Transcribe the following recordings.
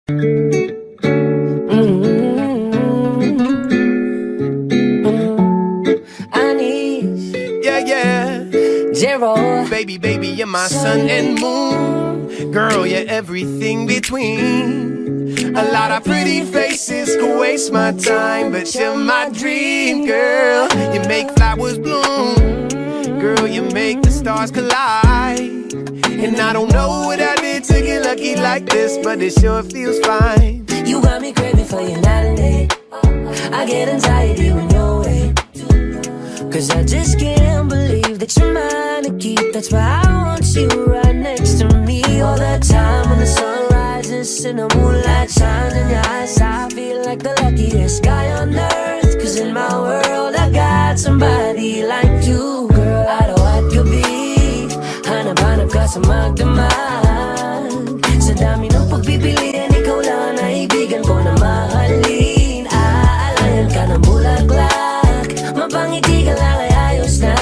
Anis, yeah. Zero, Baby, you're my sun and moon. Girl, you're everything between. A lot of pretty faces could waste my time, but you're my dream, girl. You make flowers bloom. Girl, you make the stars collide. And I don't know what I did to get lucky like this, but it sure feels fine. You got me craving for you night and day. I get anxiety when you're away, 'cause I just can't believe that you're mine to keep. That's why I want you right next to me all the time. When the sun rises and the moonlight shines in your eyes, I feel like the luckiest guy on earth. 'Cause in my world I got somebody like you. Girl, I know what could be. Hanap-hanap ka sa magdamag. Sa dami ng pagpipilian, ikaw lang ang naibigan ko na mahalin. Aalayan ka ng bulaklak, mapangiti ka lang ay ayos na.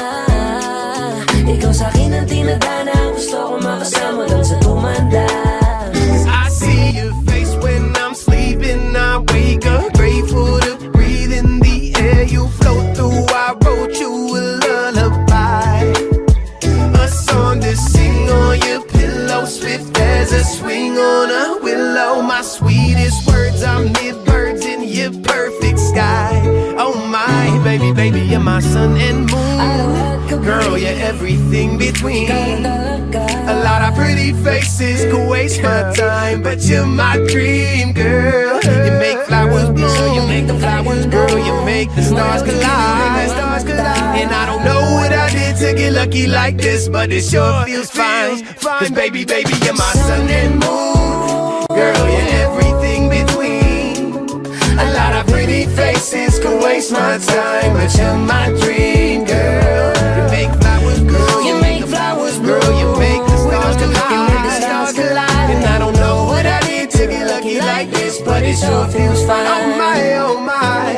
Ikaw sa'kin ang tinadhana, gusto ko makasama lang sa tumanda. I see your face when I'm sleeping. I wake up grateful to breathe in the air you float through. I wrote you a lullaby, a song to sing on your pillow, swift as a swing on a willow. My sweetest words are mid-birds in your perfect sky. Oh my, baby, you're my sun and moon. Girl, you're everything between. A lot of pretty faces could waste my time, but you're my dream, girl. You make flowers bloom. You make the flowers grow. You make the stars collide. And I don't know what I did to get lucky like this, but it sure feels fine. 'Cause baby, you're my sun and moon. Girl, you're everything between. A lot of pretty faces could waste my time, but you're my dream, girl. You make flowers grow. You make the flowers grow. You make the stars collide. And I don't know what I did to get lucky like this, but it sure feels fine. Oh my, oh my,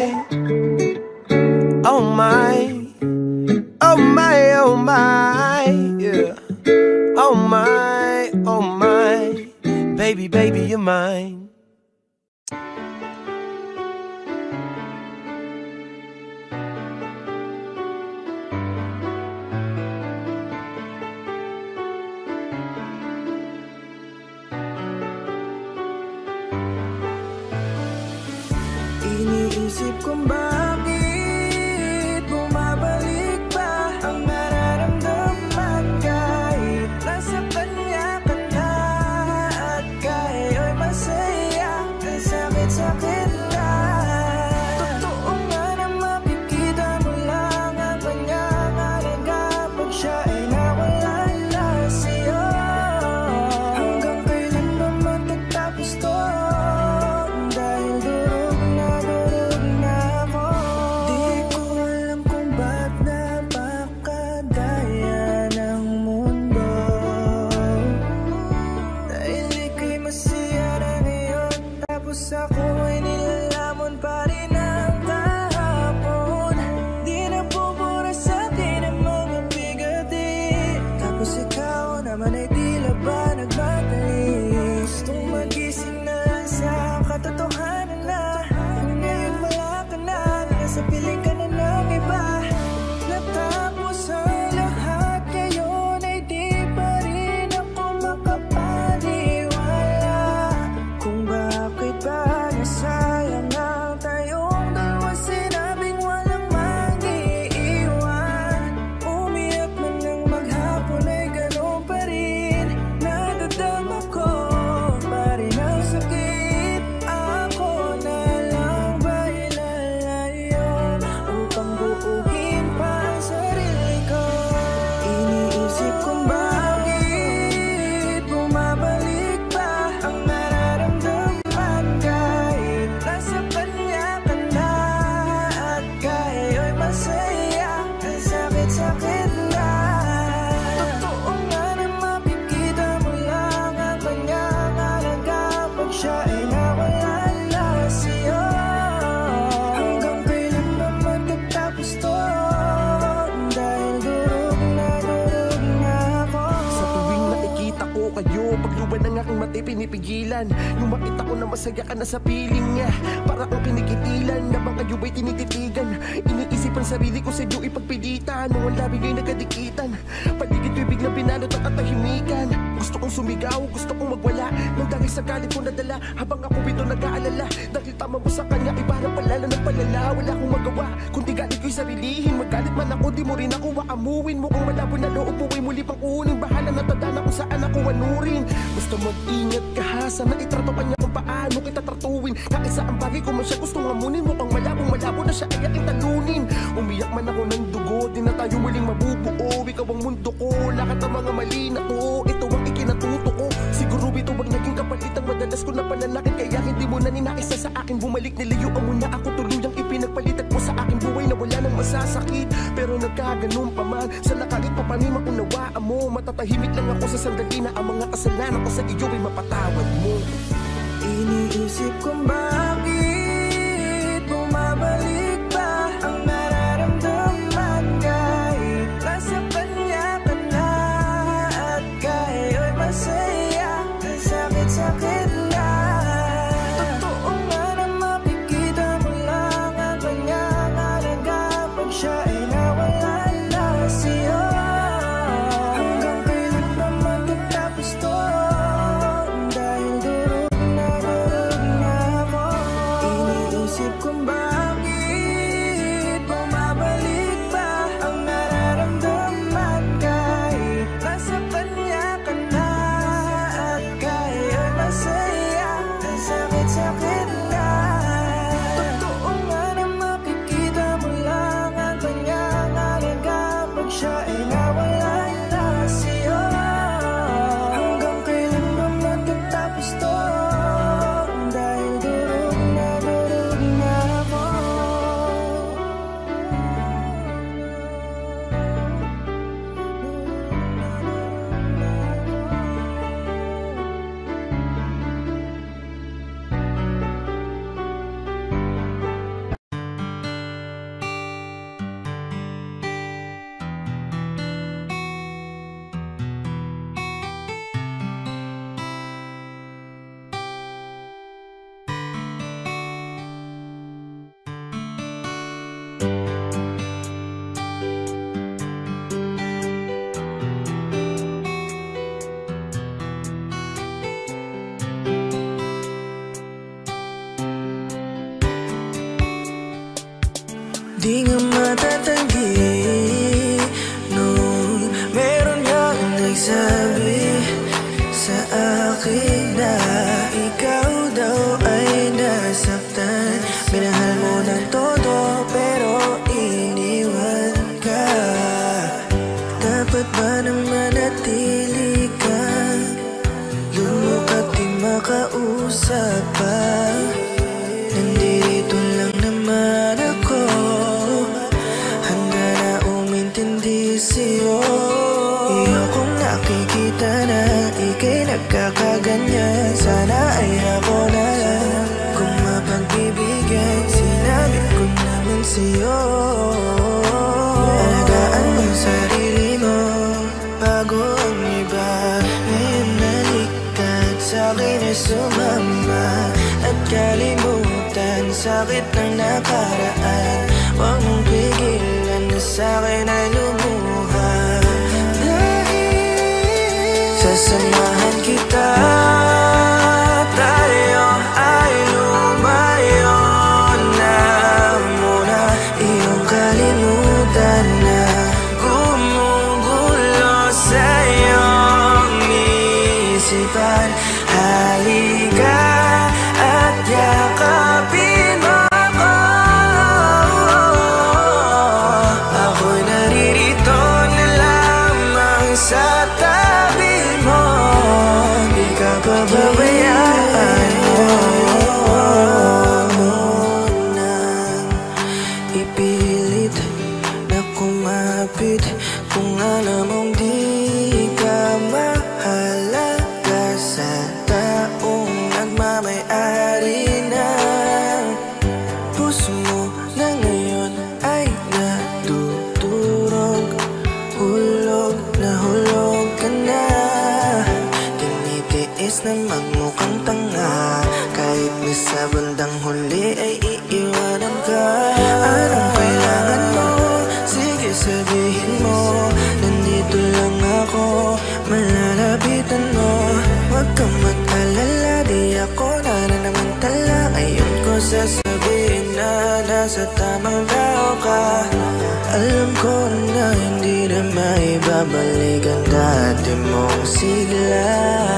oh my, oh my, oh my, yeah. Oh my, baby, you're mine. Iniisip kong bakit bumabalik pa ang nararamdaman kahit nasa kanya ka na. At kayo'y masaya, ang sakit-sakit lang. Totoo nga na makikita mo lang ang kanyang halaga pag siya ay nawala na sa'yo. Hanggang kailan ba matatapos to? Dahil durog na ako. Di ko alam kung ba't napakadaya ng mundo. Dahil ika'y masaya na ngayon, tapos ako ay nilalamon pa rin ang kahapon. Di na bubura sa'kin ang mga bigati, tapos ikaw naman ay tila ba nagmadali. Gustong magising na lang sa katotohanan na ngayon wala ka na, nasa piling ka na ng iba. Natapos ang lahat ngayon ay di pa rin ako makapaniwala kung bakit ba nasayang ang tayong dalawa. Sinabing walang mag-iiwan, umiyak man ng maghapon ay gano'n pa rin. Nadadama ko pa rin ang sakit. Ako na lang ba ilalayo upang buuin pa ang sarili ko? Iniisip kong bakit bumabalik pa ang nararamdaman kahit nasa kanya ka na. At kayo'y masaya, ang sakit-sakit lang. Totoo nga na makikita mo lang ang kanyang halaga pag siya ay nawala na sa'yo. Hanggang kailan ba matatapos to? Dahil durog na ako. Sa tuwing nakikita ko kayo, pagluwan ng aking mata'y pinipigilan. Yung makita ko na masaya ka na sa piling niya, para ang pinikitilan na bang kayo ba'y tinititigan. Iniisip ang sarili ko sa iyo ipagpilitan, nung ang labi nga'y nagkadikitan. Paligid ko'y biglang binalot ang katahimikan. Gusto kong sumigaw, gusto kong magwala, nang dahil sa galit ko nadala, habang ako ito nag-aalala. Dahil tama mo sa kanya, ay parang palala ng palala. Wala akong magawa, kundi galit ko'y sarilihin. Magalit man ako, di mo rin ako waamuin mo. Kung malabo na loob mo, ay muli pang kunin. Bahala na tadana kung saan ako anurin. Basta mag-ingat ka ha, sana itrato ka niya kung paano kita tratuin. Kahit saan bagay ko man siya gustong amunin. Mukhang malabo na siya ay aking talunin. Umiyak man ako ng dugo, di na tayo muling mabubuo. Ikaw ang mundo ko, lahat ng mga mali na to, ito ang ikinatuto ko. Siguro ito ang naging kapalit ang madalas ko na pananakit. Kaya hindi mo na ninais na sa akin bumalik. Nilayuan mo na ako, tuluyang ipinagpalitan mo sa aking buhay na wala nang masasakit. Pero nagkaganon pa man, sana kahit pa paano maunawaan mo. Matatahimik lang ako sa sandali na ang mga kasalanan ko sa iyo ay mapatawad mo. Iniisip kong bakit bumabalik ba ang nararamdaman kahit nasa kanya ka na. At kayo'y masaya, sakit-sakit na. Totoo nga na makikita mo lang ang kanyang halaga pag siya ay nawala na sa'yo. Hanggang kailan naman tatapos to, dahil durog na ako. Iniisip kung bakit bumabalik ba ang nararamdaman kahit nasa kanya ka na. At kayo'y masaya, sakit-sakit na. Totoo nga na makikita mo lang ang kanyang halaga pag siya ay nawala na sa'yo. Hanggang kailan naman tatapos to, dahil durog na ako. Di nga matatanggi nung meron niyang nagsabi sa akin na ikaw daw ay nasaktan. Minahal mo ng todo pero iniwan ka. Dapat ba na manatili ka? Lumukat di makausap pa. Nandito lang naman ako, handa na umintindi sa'yo. Iyokong nakikita na ika'y nagkakaganyan. Sana ay ako na lang kung mapagbibigyan. Sinabi ko naman sa'yo, alagaan mo ang sarili mo bago ang iba. Ngayon naliktad sa'kin ay sumama at kalimutan sakit ng nakaraan. Huwag mong pigilan na sa'kin ay lumuha. Dahil sasamahan kita, tayo ay lumayo na muna. Iyong kalimutan na gumugulo sa iyong isipan. Halika at yakapin mo ako. Ako'y naririto na lamang sa tabi mo. Di ka ba Ngunit sa bandang huli ay iiwanan ka. Anong kailangan mo? Sige sabihin mo. Nandito lang ako, malalapitan mo. Huwag kang mag-alala, di ako nananamantala. Ngayon ko sasabihin na nasa tamang tao ka. Alam ko na hindi na maibabalik ang dati mong sigla,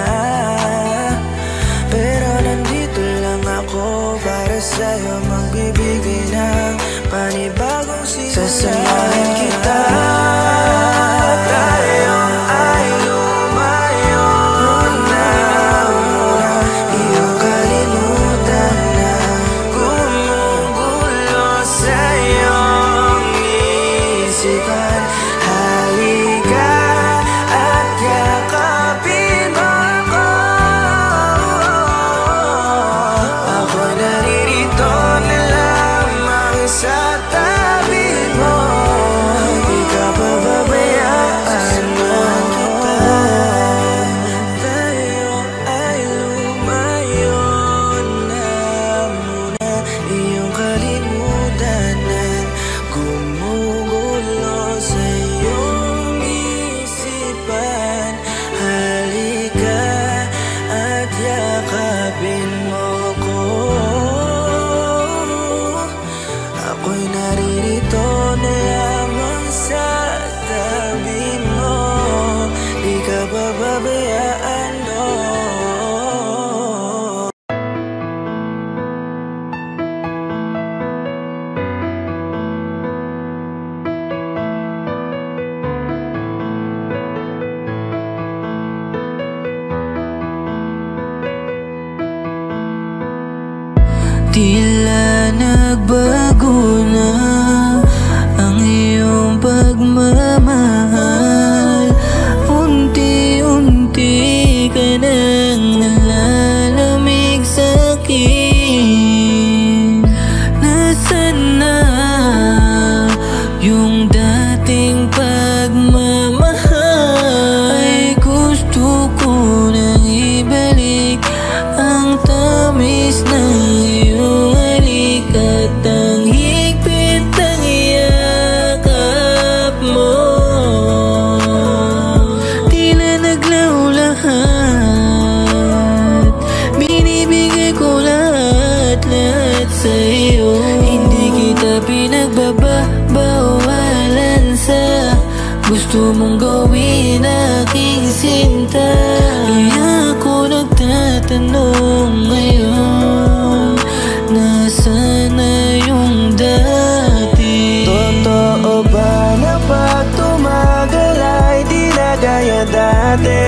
pero nandito lang ako para sa'yo, magbibigay ng panibagong sigla. Sasamahan kita, tayo ay lumayo na mula iyong kalimutan na gumugulo sa iyong isipan. Halika at yakapin mo ako. Ako'y naririto na lamang sa tabi mo. Di ka pababayaan mo. Tayo ay lumayo na muna iyong kalimutan na gumugulo sa iyong isipan. Halika at yakapin mo ko. Ako'y naririto na lamang sa tabi mo. Di ka pababayaan, no. Tila nagbago na ang iyong pagmamahal. Unti-unti ka nang nalalamig sa'kin. Nasaan na yung dating pagmamahal? Ay gusto ko nang ibalik ang tamis na iyong halik at ang higpit ng yakap mo. Tila naglaho lahat, binibigay ko lahat sa'yo. Hindi kita pinagbabawalan sa gusto mong gawin aking sinta. Kaya ako nagtatanong ngayon, nasaan na yung dati? Totoo ba na pag tumagal ay di na gaya dati?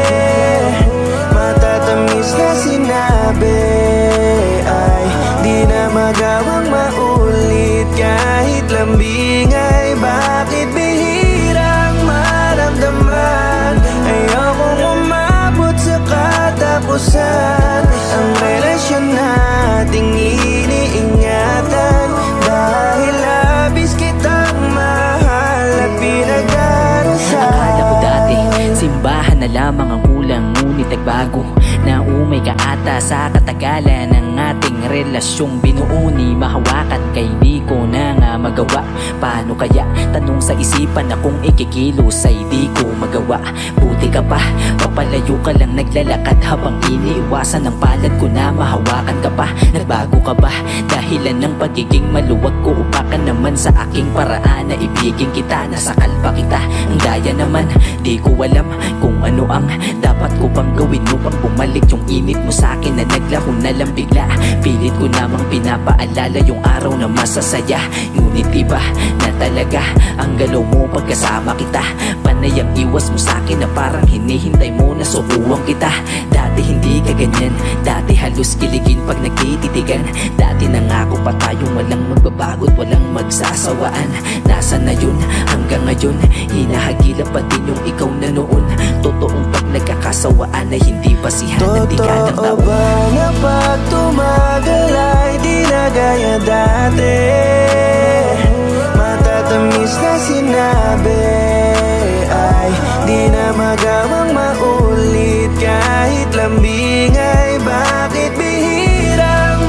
Matatamis na sinabi ay di na magawang maulit. Kahit lambing ay bakit bihirang maramdaman? Ayokong umabot sa katapusan ang relasyon nating iniingatan. Dahil labis kitang mahal at pinag-arasan. Akala ko dati simbahan na lamang ang kulang, ngunit nagbago. Naumay ka ata sa katagalan ng ating relasyong binuo ni mahawakan. Kay di ko na nga magawa. Paano kaya? Tanong sa isipan na kung ikikilos ay di ko magawa. Buti ka pa, papalayo ka lang naglalakad habang iniiwasan ng palad ko na mahawakan ka pa. Nagbago ka ba? Dahilan ng pagiging maluwag ko, upakan naman sa aking paraan na ibigin kita. Nasakal pa kita, ang daya naman. Di ko alam kung ano ang dapat ko pang gawin upang bumalik yung init mo sa akin na naglaho na lang bigla. Pilit ko namang pinapaalala yung araw na masasaya, ngunit iba na talaga ang galaw mo pagkasama kita. Panay ang iwas mo sa akin na parang hinihintay mo na sukuwang kita. Dati hindi ka ganyan, dati halos kiligin pag nagtititigan. Dati nangako pa tayong walang magbabago't walang magsasawaan. Nasaan na yun hanggang ngayon? Hinahagilap pa din yung ikaw na noon. Totoong pag nagkakasawaan ay hindi basihan ng tiga ng tao. Totoo ba na pag tumagal ay di na gaya dati? Matatamis na sinabi ay di na magawang maulit. Kahit lambing ay bakit bihirang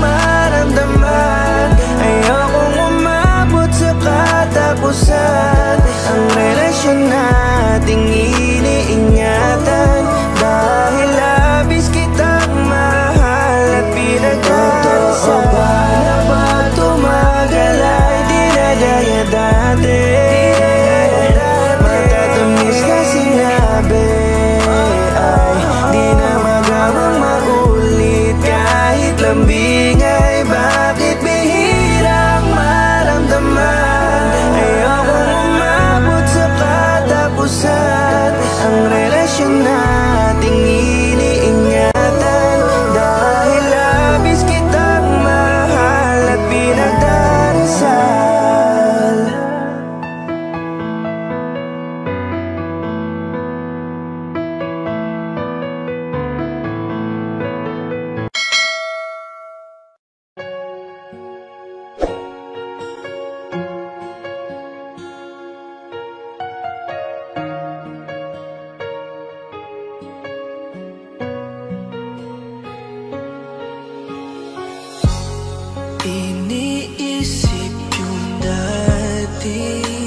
iniisip yung dati,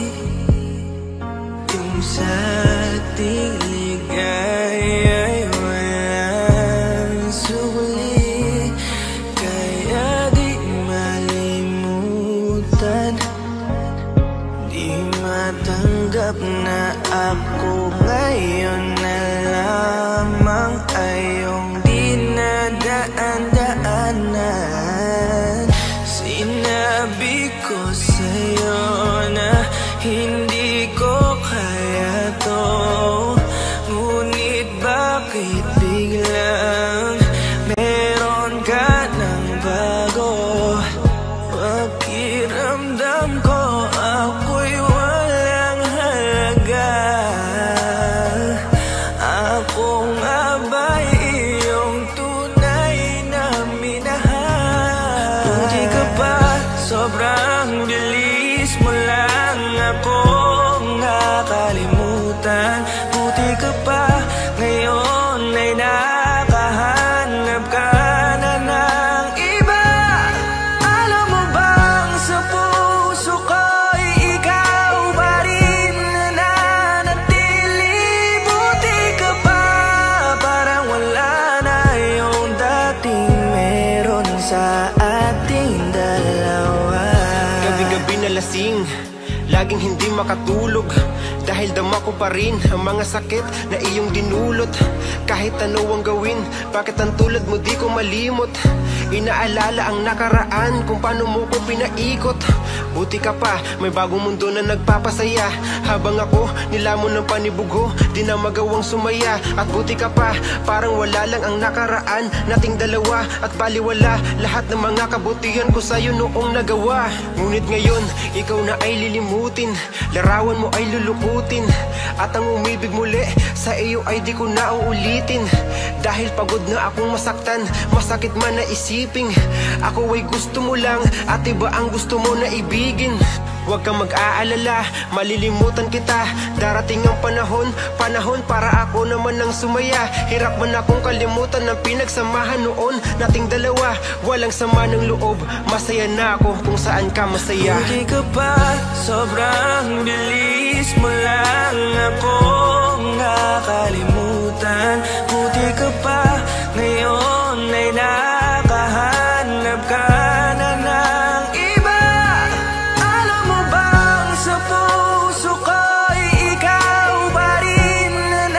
yung sa ating ligaya'y walang suli. Kaya di malimutan, di matanggap na ako ngayon na lamang ay yung dinadaan-daanan. Sinabi ko sa'yo na hindi ko kaya to, ngunit bakit biglang meron ka ng bago? Pakiramdam ko ako'y walang halaga. Ako nga ba'y iyong tunay na minahal? Buti ka pa, sobrang bilis mo lang akong nakalimutan. Buti ka pa, ngayon ay nakahanap ka na ng iba. Alam mo bang sa puso ko'y ikaw pa rin nananatili? Buti ka pa, parang wala na yung dating meron sa ating dalawa. Gabi-gabi na lasing, laging hindi makatulog, dahil dama ko pa rin ang mga sakit na iyong dinulot. Kahit ano ang gawin, bakit ang tulad mo di ko malimot? Inaalala ang nakaraan, kung paano mo ko pinaikot. Buti ka pa, may bagong mundo na nagpapasaya, habang ako nilamon ng panibugo, di na magawang sumaya. At buti ka pa, parang wala lang ang nakaraan nating dalawa, at baliwala lahat ng mga kabutihan ko sa'yo noong nagawa. Ngunit ngayon, ikaw na ay lilimutin, larawan mo ay lulukutin, at ang umibig muli sa iyo ay di ko na uulitin. Dahil pagod na akong masaktan, masakit man na isiping ako ay gusto mo lang, at iba ang gusto mo na ibigin. Huwag kang mag-aalala, malilimutan kita. Darating ang panahon para ako naman ang sumaya. Hirap man akong kalimutan ng pinagsamahan noon nating dalawa. Walang sama ng loob, masaya na ako kung saan ka masaya. Buti ka pa, sobrang bilis mo lang akong nakalimutan. Buti ka pa, ngayon ay nakahanap ka na ng iba. Alam mo bang sa puso ko'y ikaw pa rin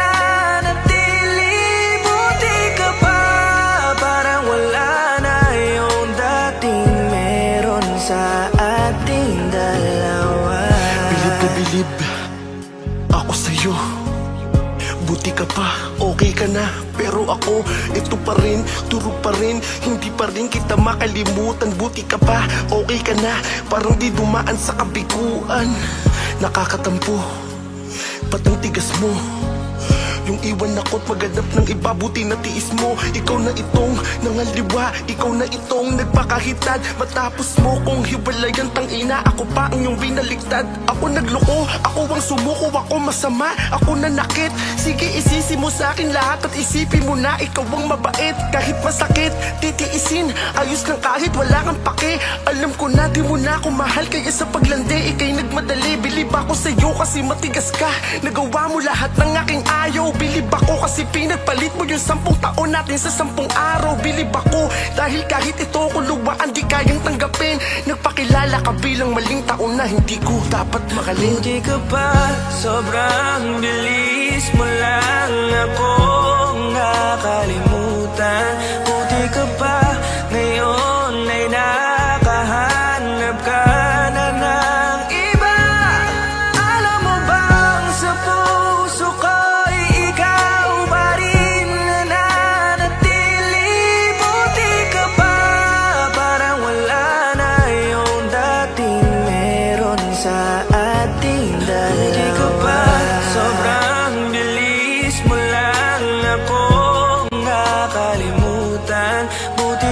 nananatili? Buti ka pa, parang wala na yung dating meron sa ating dalawa. Bilib na bilib ako sa'yo. Buti ka pa, okay ka na, pero ako, ito pa rin, turo pa rin, hindi pa rin kita makalimutan. Buti ka pa, okay ka na, parang di dumaan sa kabiguan. Nakakatampo, ba't ang tigas mo? Yung iwan ako't maghanap ng iba, buti na tiis mo. Ikaw na itong nangaliwa, ikaw na itong nagpakahitad. Matapos mo kong hiwalayan, tangina, ako pa ang iyong binaligtad. Ako nagloko, ako ang sumuko, ako masama, ako nanakit. Sige, isisi mo sa akin lahat at isipin mo na ikaw ang mabait. Kahit masakit, titiisin, ayos lang kahit wala kang pake. Alam ko na di mo na ako mahal, kaya sa paglandi ikay nagmadali. Bilib ako sa'yo kasi matigas ka, nagawa mo lahat ng aking ayaw. Bilib ako kasi pinagpalit mo yung 10 taon natin sa 10 araw. Bilib ako dahil kahit ito ko luwaan di kayang tanggapin. Nagpakilala ka bilang maling taon na hindi ko dapat makalin. Buti ka pa, sobrang bilis mo lang akong nakalimutan. Buti ka pa, ngayon ay nakahanap ka na ng iba. Alam mo bang sa puso ko'y ikaw pa rin nananatili? Buti ka pa, parang wala na yung dating meron sa ating dalawa. Buti ka pa, sobrang bilis mo lang akong nakalimutan. Buti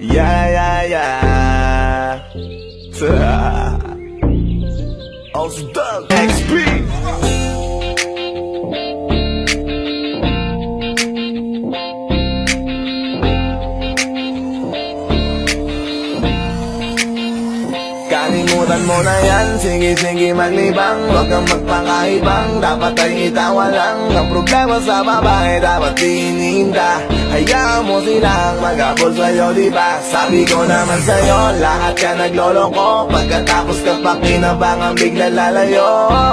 Yeah, yeah, yeah. Ausdog XP. Kalimutan mo na yan, sige maglibang. Huwag kang magpakaibang, dapat ay itawa lang. Ang problema sa babae, dapat tininda. Hayaan mo silang mag-abol sa'yo, diba? Sabi ko naman sa'yo, lahat ka nagloloko. Pagkatapos ka pa kinabangan, bigla lalayo.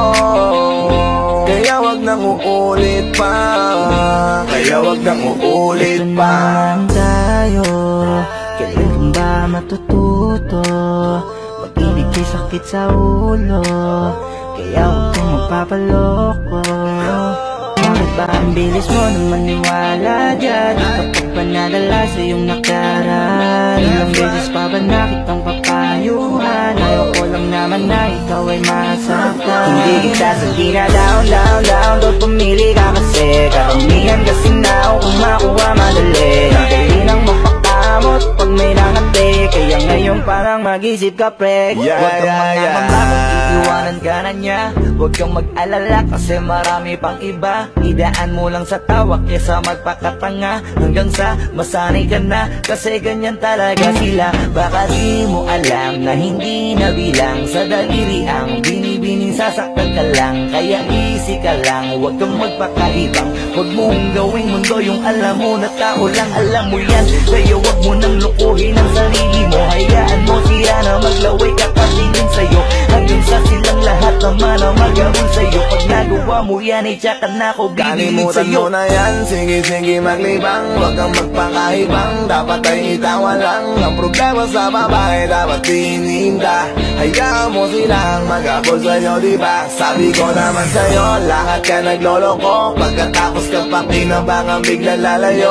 Kaya wag nang uulit pa, kaya wag nang uulit pa. Ito naman tayo, kailan ba matututo? Pag-ibig ay sakit sa ulo, kaya huwag kang magpapaloko. Bakit ba ang bilis mo na maniwala dyan? Kapag ba nadala sa iyong nakaraan? Ilang beses pa ba nakitang papayuhan? Ayaw ko lang naman na ikaw ay masaktan. Hindi kita sa down. Doon pumili ka kasi karamihan kasi na kung makuha madali. Dali lang mapakamot pag may nakante. Kaya ngayon parang mag-isip ka pre. Huwag kang manamamabot, iiwanan ka na niya. Huwag kang mag-alala kasi marami pang iba. Idaan mo lang sa tawa kesa magpakatanga. Hanggang sa masanay ka na kasi ganyan talaga sila. Baka di mo alam na hindi na bilang sa daliri ang binibining sasaktan ka lang. Kaya easy ka lang, huwag kang magpakaibang. Huwag mong gawing mundo yung alam mo na tao lang alam mo yan. Kaya huwag mo nang lukuhin ang sarili mo. Hayaan mo siya na maglaway kapatingin sa'yo. Hanggang sa silang lahat naman ang mag-abol sa'yo. Pag nagawa mo yan ay tsaka na ako bibigin Kalimutan sa'yo. mo na yan, sige maglibang. Huwag kang magpakaibang, dapat ay itawa lang. Ang problema sa babae, dapat tininda. Hayaan mo silang mag-abol sa'yo, diba? Sabi ko naman sa'yo, lahat ka nagloloko. Pagkatapos ka pa kinabangan, bigla lalayo.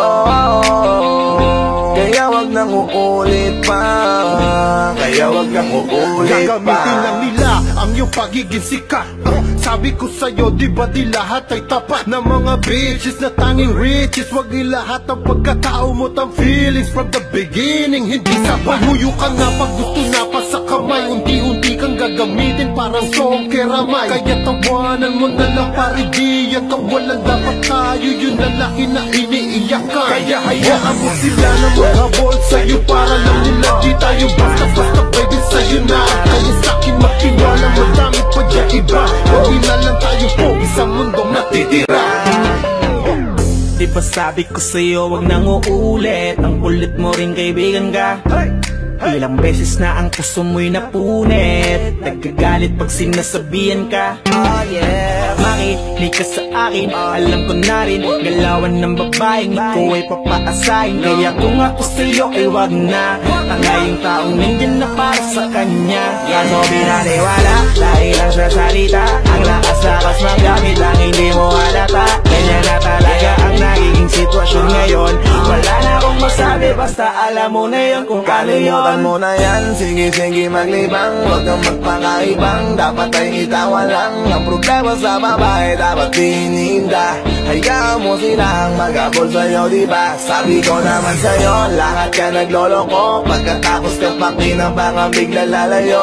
Kaya wag nang uulit pa, kaya wag nang uulit pa. Gagamitin lang nila ang iyong pagiging sikat. Sabi ko sa'yo, di ba di lahat ay tapat na mga bitches na tanging riches. Wag ilahat ang pagkatao mo ang feelings from the beginning. Hindi sapat, huyo ka na pag gusto na pa sa kamay. Unti-unti kang gagamitin parang song keramay. Kaya tawanan mo na lang pare, di yan kawalan. Dapat tayo yun na laki na iniiyakan. Kaya hayaan mo sila na maghabol sa'yo para lang nila di tayo basta-basta baby sa'yo na. Kaya sa'kin magtiwala, madami pa dyan iba. Hindi na lang tayo po, isang mundong natitira. Di ba sabi ko sa'yo, wag nang uulit. Ang kulit mo rin kaibigan ka. Ilang beses na ang puso mo'y napunit. Nagkagalit pag sinasabihan ka. Oh yeah, makinig ka sa akin. Alam ko na rin, galawan ng babaeng ikaw ay papaasahin. Kaya kung ako sa'yo ay wag na. Tangay yung taong nandyan na para sa kanya. Yan mo binaniwala, dahil lang sa salita. Ang lakas-lakas magamit lang hindi mo halata. Ganyan na talaga ang nagiging sitwasyon ngayon. Wala na akong masabi, basta alam mo na yun kung ano yun. Kalimutan mo na yan, sige maglibang. Huwag kang magpakaibang, dapat ay itawa lang. Ang problema sa babae, dapat tininda. Hayaan mo silang mag-abol sa'yo, diba? Sabi ko naman sa'yo, lahat ka nagloloko. Pagkatapos ka pa kinabangan, bigla lalayo.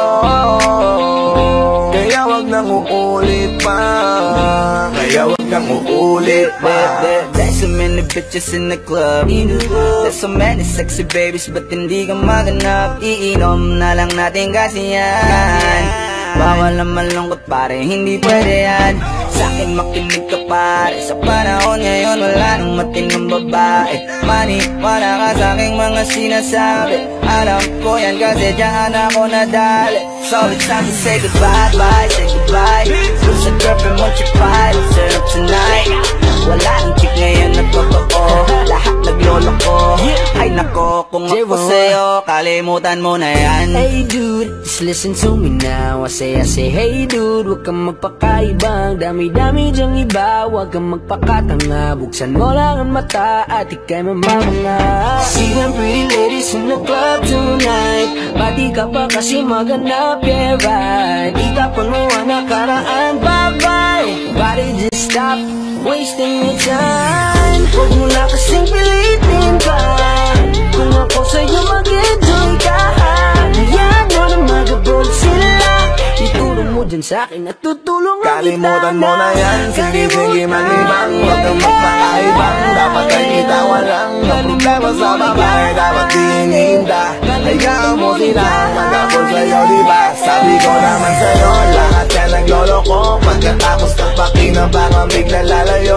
Kaya wag nang uulit pa, kaya wag nang uulit pa. There's so many bitches in the club. There's so many sexy babies, but hindi ka maganap. Iinom na lang natin kasi yan. Bawal na malungkot pare, hindi pwede yan. Sa'kin makinig ka pare, sa panahon ngayon wala nang matinong babae. Maniwala ka sa'king mga sinasabi. Alam ko yan kasi diyan ako nadali. So it's time to say goodbye, say goodbye. Kung sa girlfriend mo chipay, set up tonight. Wala ang chick ngayon na totoo, lahat nagloloko. Ay nako, kung ako sa'yo, kalimutan mo na yan. Hey dude, just listen to me now. I say hey dude, huwag kang magpakaibang. Dami-dami dyang iba, huwag kang magpakatanga. Buksan mo lang ang mata at ika'y mamamanga. See them pretty ladies in the club tonight. Pati ka pa kasi maganap, yeah right. Itapan mo ang nakaraan, bye-bye. Body just stop wasting your time. Huwag mo na kasing pilitin pa. kung ako sa'yo mag-enjoy ka. Hayaan mo na magabol sila, ituro mo dyan sa'kin at tutulungan kita. Kalimutan mo na yan, sige-sige mag-ibang, huwag kang magpakaibang. Dapat ay kita walang ang problema sa babae, dapat dininda. Hayaan mo sila magabol sa'yo, diba? Sabi ko naman sa'yo, lahat yan nagloloko. Pagkatapos kapakinabangan bigla lalayo.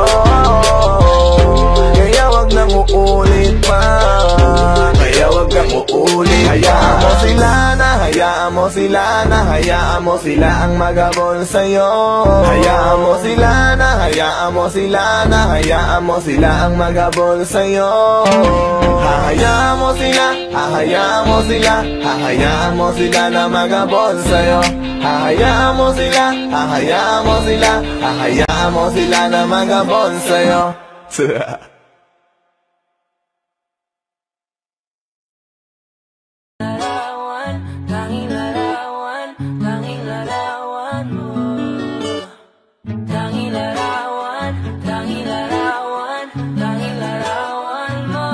Kaya wag nang uulit pa, kaya wag kang uulit. Hayaan mo sila na, hayaan mo sila na, hayaan mo sila ang magabol sa'yo. Hayaan mo sila na, hayaan mo sila na, hayaan mo sila ang magabol sa'yo. Hahayaan mo sila, hahayaan mo sila, hahayaan mo sila na magabol sa'yo. Hahayaan mo sila, hahayaan mo sila, hahayaan mo sila na magabol sa'yo. Tanging larawan, tanging larawan mo. Tanging larawan, tanging larawan, tanging larawan mo.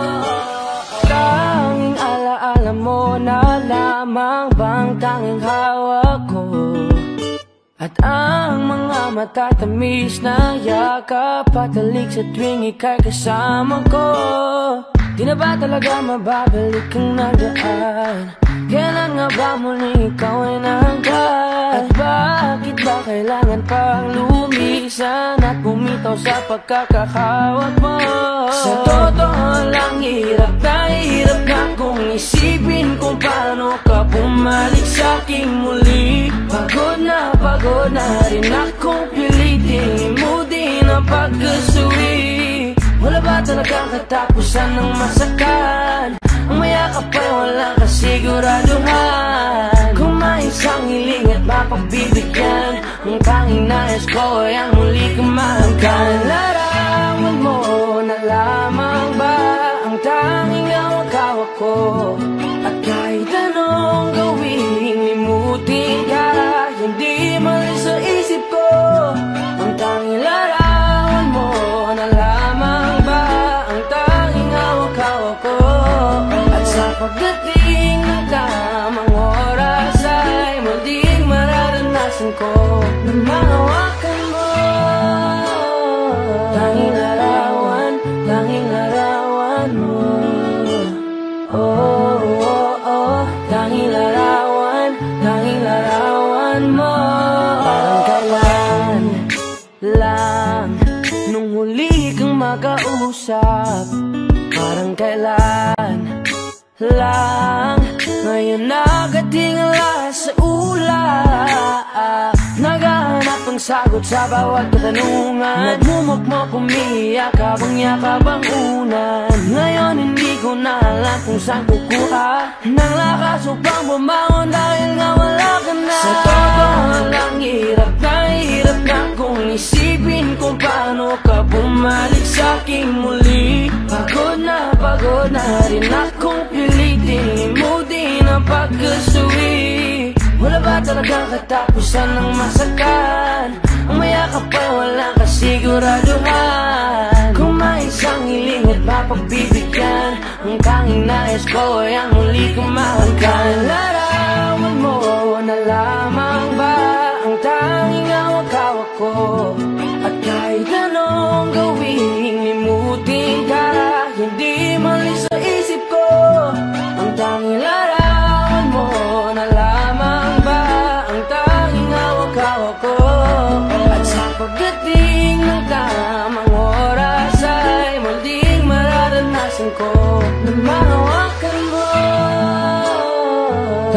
Tanging alaala mo na lamang bang tanging hawak ko. At ang mga matatamis na yakap patalik sa tuwing ika'y kasama ko. Di na ba talaga mababalik ang nagaan? Kailan nga ba muli ikaw ay nanggat? At bakit ba kailangan pang lumisan at bumitaw sa pagkakahawak mo? Sa totoo lang hirap na kung isipin kung paano ka bumalik sa'king muli. Pagod na rin akong pilitin imutin ang pagkasuwi. Wala ba talagang katapusan ng masakan? Ang mayakap ay walang kasiguraduhan. Kung may isang hiling at mapagbibigyan, ang tanging nais ko ay ang muli kang mahanggan. Larawan mo na lamang ba ang tanging hawak-hawak ko? At kahit anong gawin, limutin ka, hindi mali sa isip ko. Ang tanging larawan mo na lamang ba ang tanging hawak-hawak ko? At sa pagdating ng tamang oras ay muling mararanasan ko na mahawakan mo. Tanging larawan, tanging larawan mo. Oh, oh, oh, tanging larawan, tanging larawan mo. Parang kailan lang nung huli kang makausap, parang kailan lang ngayon nakatingala sa ulap. Naghahanap ng sagot sa bawat katanungan, nagmumukmok umiiyak habang yakap ang unan. Ngayon hindi ko na alam kung saan kukuha ng lakas upang bumangon dahil nga wala ka na. Sa totoo lang hirap na kung isipin kung paano ka bumalik sa'king muli. Pagod na rin akong pilitin imutin ang pagkasuwi. Wala ba talagang katapusan ng masakan? Ang mayakap ay walang kasiguraduhan. Kung may isang hiling at mapagbibigyan, ang tanging nais ko ay ang muli kang mahanggan. Larawan mo na lamang ba ang tanging hawak-hawak ko? At kahit anong gawin, limutin ka, hindi mali sa isip ko. Ang tanging larawan mo na lamang ba ang tanging hawak-hawak ko? At sa pagdating ng tamang oras ay muling mararanasan ko na mahawakan mo.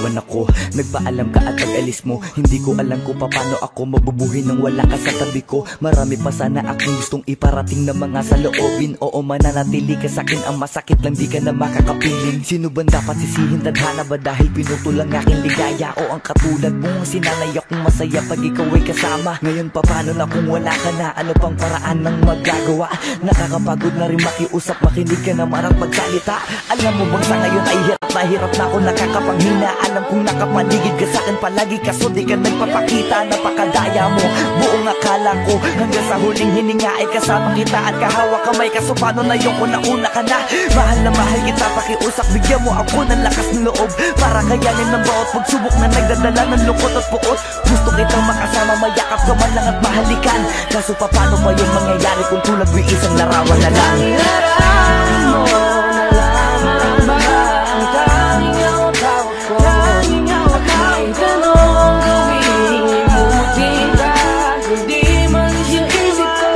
iniwan ako. Nagpaalam ka at pag-alis mo, hindi ko alam kung paano ako mabubuhay nang wala ka sa tabi ko. Marami pa sana akong gustong iparating na mga saloobin. Oo, mananatili ka sa'kin, ang masakit lang di ka na makakapiling. Sino ba dapat sisihin? Tadhana ba dahil pinutol ang aking ligaya? O ang katulad mong sinanay akong masaya pag ikaw ay kasama? Ngayon pa paano na kung wala ka na? Ano pang paraan ng magagawa? Nakakapagod na rin makiusap, makinig ka naman at magsalita. Alam mo bang sa ngayon ay hirap na ako nakakapanghina. Alam kong nakapaligid ka sa'kin palagi, kaso di ka nagpapakita. Napakadaya mo, buong akala ko hanggang sa huling hininga ay kasama kita at kahawak kamay. Kaso paano na yung una ka na? Mahal na mahal kita, pakiusap, bigyan mo ako ng lakas ng loob para kayanin ng bawat pagsubok na nagdadala ng lungkot at puot. Gusto kitang makasama, mayakap ka man lang at mahalikan. Kaso paano pa yung mangyayari kung tulad mo isang larawan na lang? Larawan mo na lamang ba ang tanging ang tawag ko? At may tanong gawing imutin ka, hindi man yung isip ko.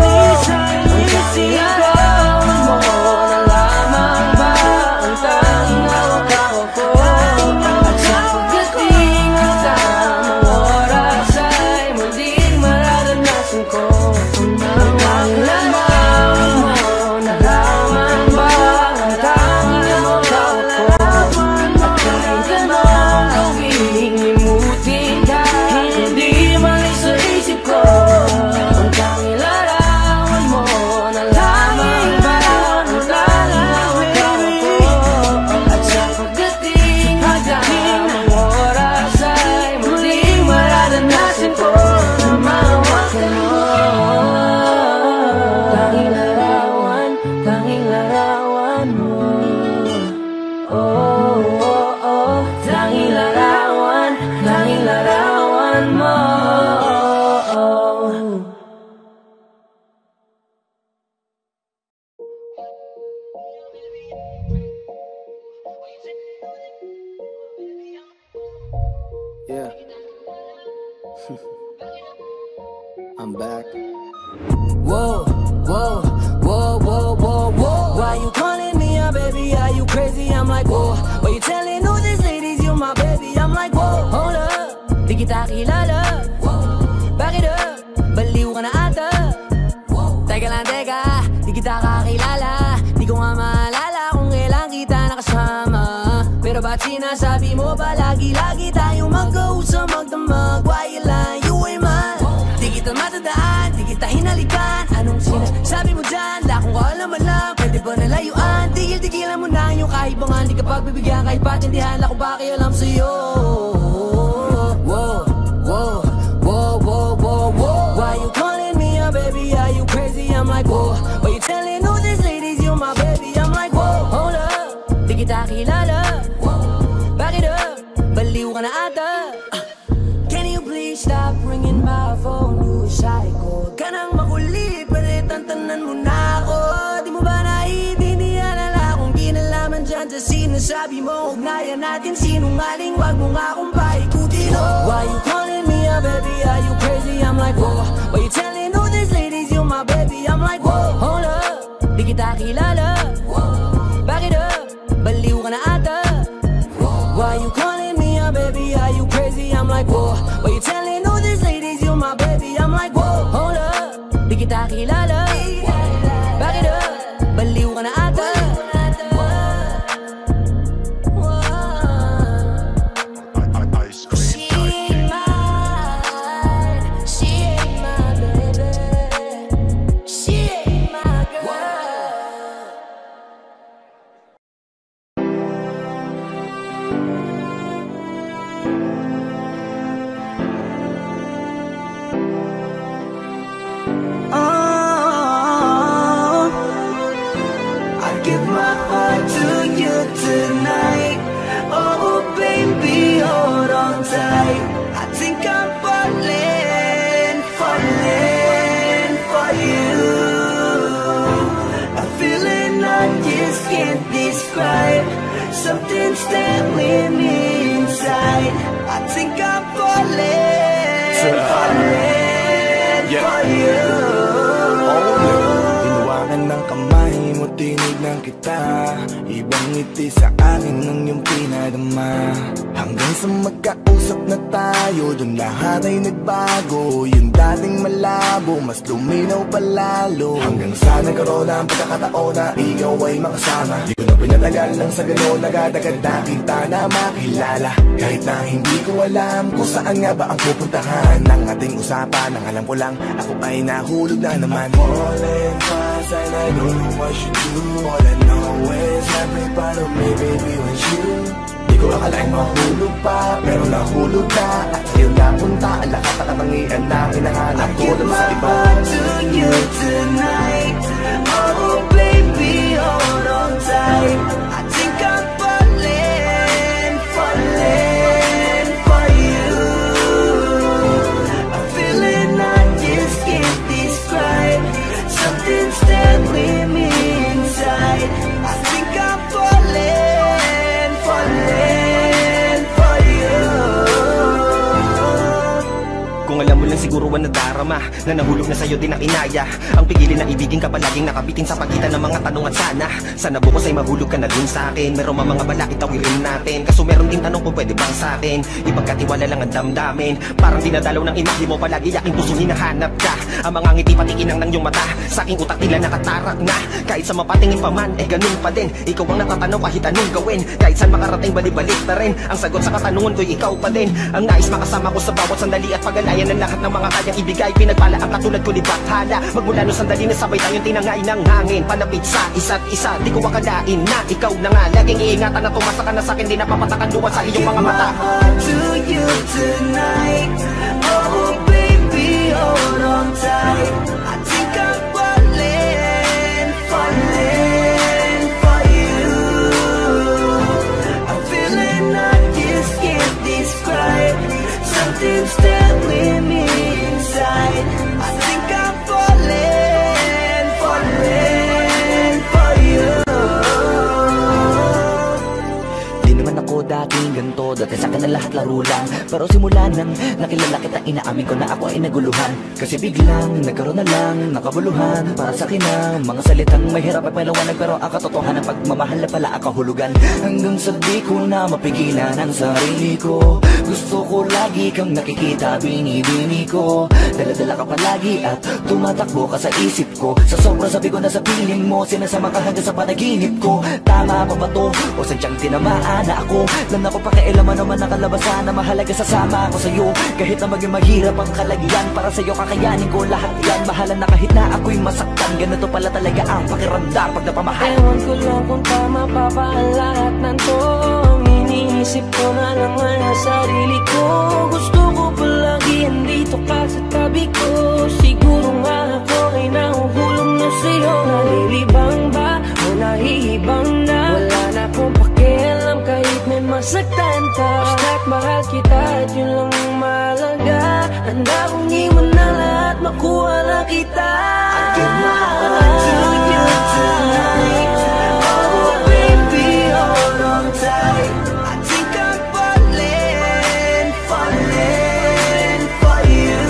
Larawan mo na lamang ba ang tanging ang tawag ko? At sa pagdating ng tamang oras ay muling mararanasan ko. Larawan mo na lamang ba ang tanging ang tawag ko? At kahit anong gawing imutin ka, hindi mali sa isip ko. Ang tanging larawan mo na lamang ba ang tanging ang tawag ko? At sa pagdating ng tamang oras ay muling mararanasan ko na mahawakan mo. Tanging larawan mo. Oh, oh, oh. Tanging larawan mo. Yeah. I'm back. Whoa, whoa, whoa, whoa, whoa, whoa. Why you calling me a baby? Are you crazy? I'm like, whoa. Why you telling all these ladies you're my baby? I'm like, whoa. Hold up, di kita kilala. Back it up, baliw ka na ata. Teka lang, teka, di kita kakilala. Di ko nga maalala kung kailan kita nakasama. Pero ba't sinasabi mo palagi-lagi tayong magkausap, magdamag? Why you lying? You ain't mine. Di kita matandaan, di kita hinalikan. Anong sinasabi mo dyan? Lakong kaalaman lang, pwede ba nalayuan? Tigil-tigilan mo na yung kaibangan. Di ka pagbibigyan kahit patindihan. Lako pakialam sa'yo. Whoa, whoa, whoa, whoa, whoa, whoa. Why you calling me a baby? Are you crazy? I'm like, whoa. Why you telling all these ladies you're my baby? I'm like, whoa. Hold up, di kita kilala. Back it up, baliw ka na ata. Can you please stop ringing my phone? You psycho. Ka nang makulit, pare-tantanan mo na ako. Di mo ba naiintindihan ala kung kinalaman dyan sa sinasabi mo? Ugnayan natin sinungaling, wag mo nga akong paikutin. Why you calling me a baby? Are you crazy? I'm like, whoa. Why you telling all these ladies you're my baby? I'm like, whoa. Hold up, di kita kilala. Back it up, baliw ka na ata. Why you calling me a baby? Are you crazy? I'm like, whoa. Why you telling all these ladies you're my baby? I'm like, whoa. Hold up, di kita kilala. Back it up, baliw ka na ata. She ain't mine, she ain't my baby, she ain't my girl. I give my heart to you tonight. Oh baby, hold on tight. I think I'm falling for you. A feeling I just can't describe. Something's telling me inside. I think I'm falling for you. Hinawakan ng kamay mo, tinig tinignan kita, ibang ngiti sa akin ng iyong pinadama. Hanggang sa magkausap na tayo, dun lahat ay nagbago. Yung dating malabo, mas luminaw palalo. Hanggang sa nagkaroon na ang pagkakataon na ikaw ay makasama. Di ko na pinatagal lang sa gano'n, nagadagad na kita na makilala. Kahit na hindi ko alam kung saan nga ba ang pupuntahan ng ating usapan. Ang alam ko lang, ako ay nahulog na naman. Falling fast and I don't know what you do. All I know is every part of me, baby, was you. Di ko akalaing mahulog pa, pero nahulog na. At sa'yo napunta ang lahat ng katangian na hinahanap ko lang sa iba. I give my heart to you tonight. Oh baby, hold on tight. I think I'm falling, falling for you. I'm feeling I just can't describe. Something's staring with me inside. I think I'm falling, falling for you. Kung alam mo lang siguro ang nadarama na nahulog na sa'yo din ang inaya. Ang pigilin na ibigin ka palaging nakabitin sa pagitan ng mga tanong at sana bukas ay mahulog ka na din sa'kin. Meron mga balakid tawirin natin, kaso meron din tanong kung pwede bang sa'kin ipagkatiwala lang ang damdamin. Parang dinadalaw ng imahe mo, palagi aking puso hinahanap ka. Ang mga ngiti patikinang ng iyong mata, sa aking utak tila nakatarak na. Kahit sa mapatingin pa man, ganun pa din. Ikaw ang natatanaw kahit anong gawin. Kahit saan makarating balibalik na rin. Ang sagot sa katanungan ko'y ikaw pa din. Ang nais makasama ko sa bawat sandali at pag-alayan ng lahat ng mga kayang ibigay. Pinagpala ang katulad ko ni Bathala. Magmula no sandali na sabay tayong tinangay ng hangin. Palapit sa isa't isa, di ko akalain na ikaw na nga. Laging iingatan na tumasa ka na sa'kin, di napapatakan luwan sa iyong mga mata. To you tonight. Oh baby, hold on tight. I think I'm falling, falling for you. I'm feeling I just can't describe. Something's staring with me inside. I think I'm falling, falling for you. Di naman ako dating ganito, dati sa akin na lahat laro lang. Pero simula nang nakilala kita, inaamin ko na ako ay naguluhan. Kasi biglang nagkaroon na lang nakabuluhan. Para sa akin ang mga salitang mahirap at maliwanag, pero ang katotohanan pagmamahal na pala ang kahulugan. Hanggang sa di ko na mapigilan ang sarili ko. Gusto ko lagi kang nakikita, binibini ko. Dala-dala ka palagi at tumatakbo ka sa isip ko. Sa sobrang sabi ko na sa piling mo, sinasama ka hanggang sa panaginip ko. Tama pa ba to? O sadyang tinamaan na ako? Lang ako pakialaman naman ang kalabasan na mahalaga sasama ako sa'yo. Kahit na maging maghirap ang kalagyan, para sa'yo kakayanin ko lahat yan. Mahalan na kahit na ako'y masaktan, ganito pala talaga ang pakiramdam pag napamahal. Ewan ko lang kung tama pa ba ang lahat ng to. Iniisip ko na lang ang sarili ko. Gusto ko palagi andito ka sa tabi ko. Siguro nga ako ay nahuhulog na sa'yo. Nalilibang ba o nahihibang na? Wala na akong pakialam kahit may masaktan ka. Basta't mahal kita at yun lang ang mahalaga. Handa kong iwan na lahat, makuha na kita. I give my heart to you tonight. Oh baby, hold on tight. I think I'm falling, falling for you.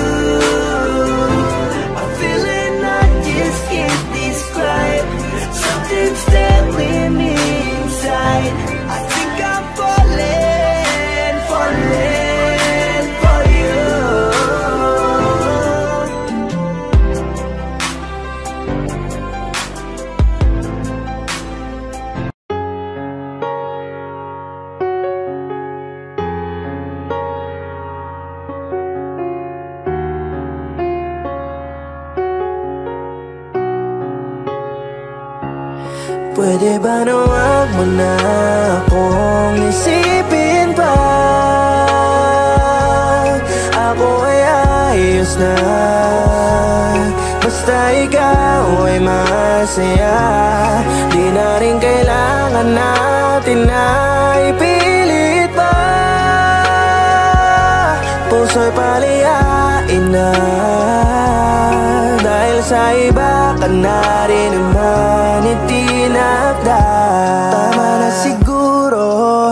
I'm feeling I just can't describe. Something's staring with me inside. I think I'm falling, falling for you. Pwede ba na wag mo na akong isipin pa? Ako ay ayos na, basta ikaw ay masaya. Di na rin kailangan natin na ipilit pa. Puso'y palihain na, dahil sa iba ka na rin naman itinakda. Tama na siguro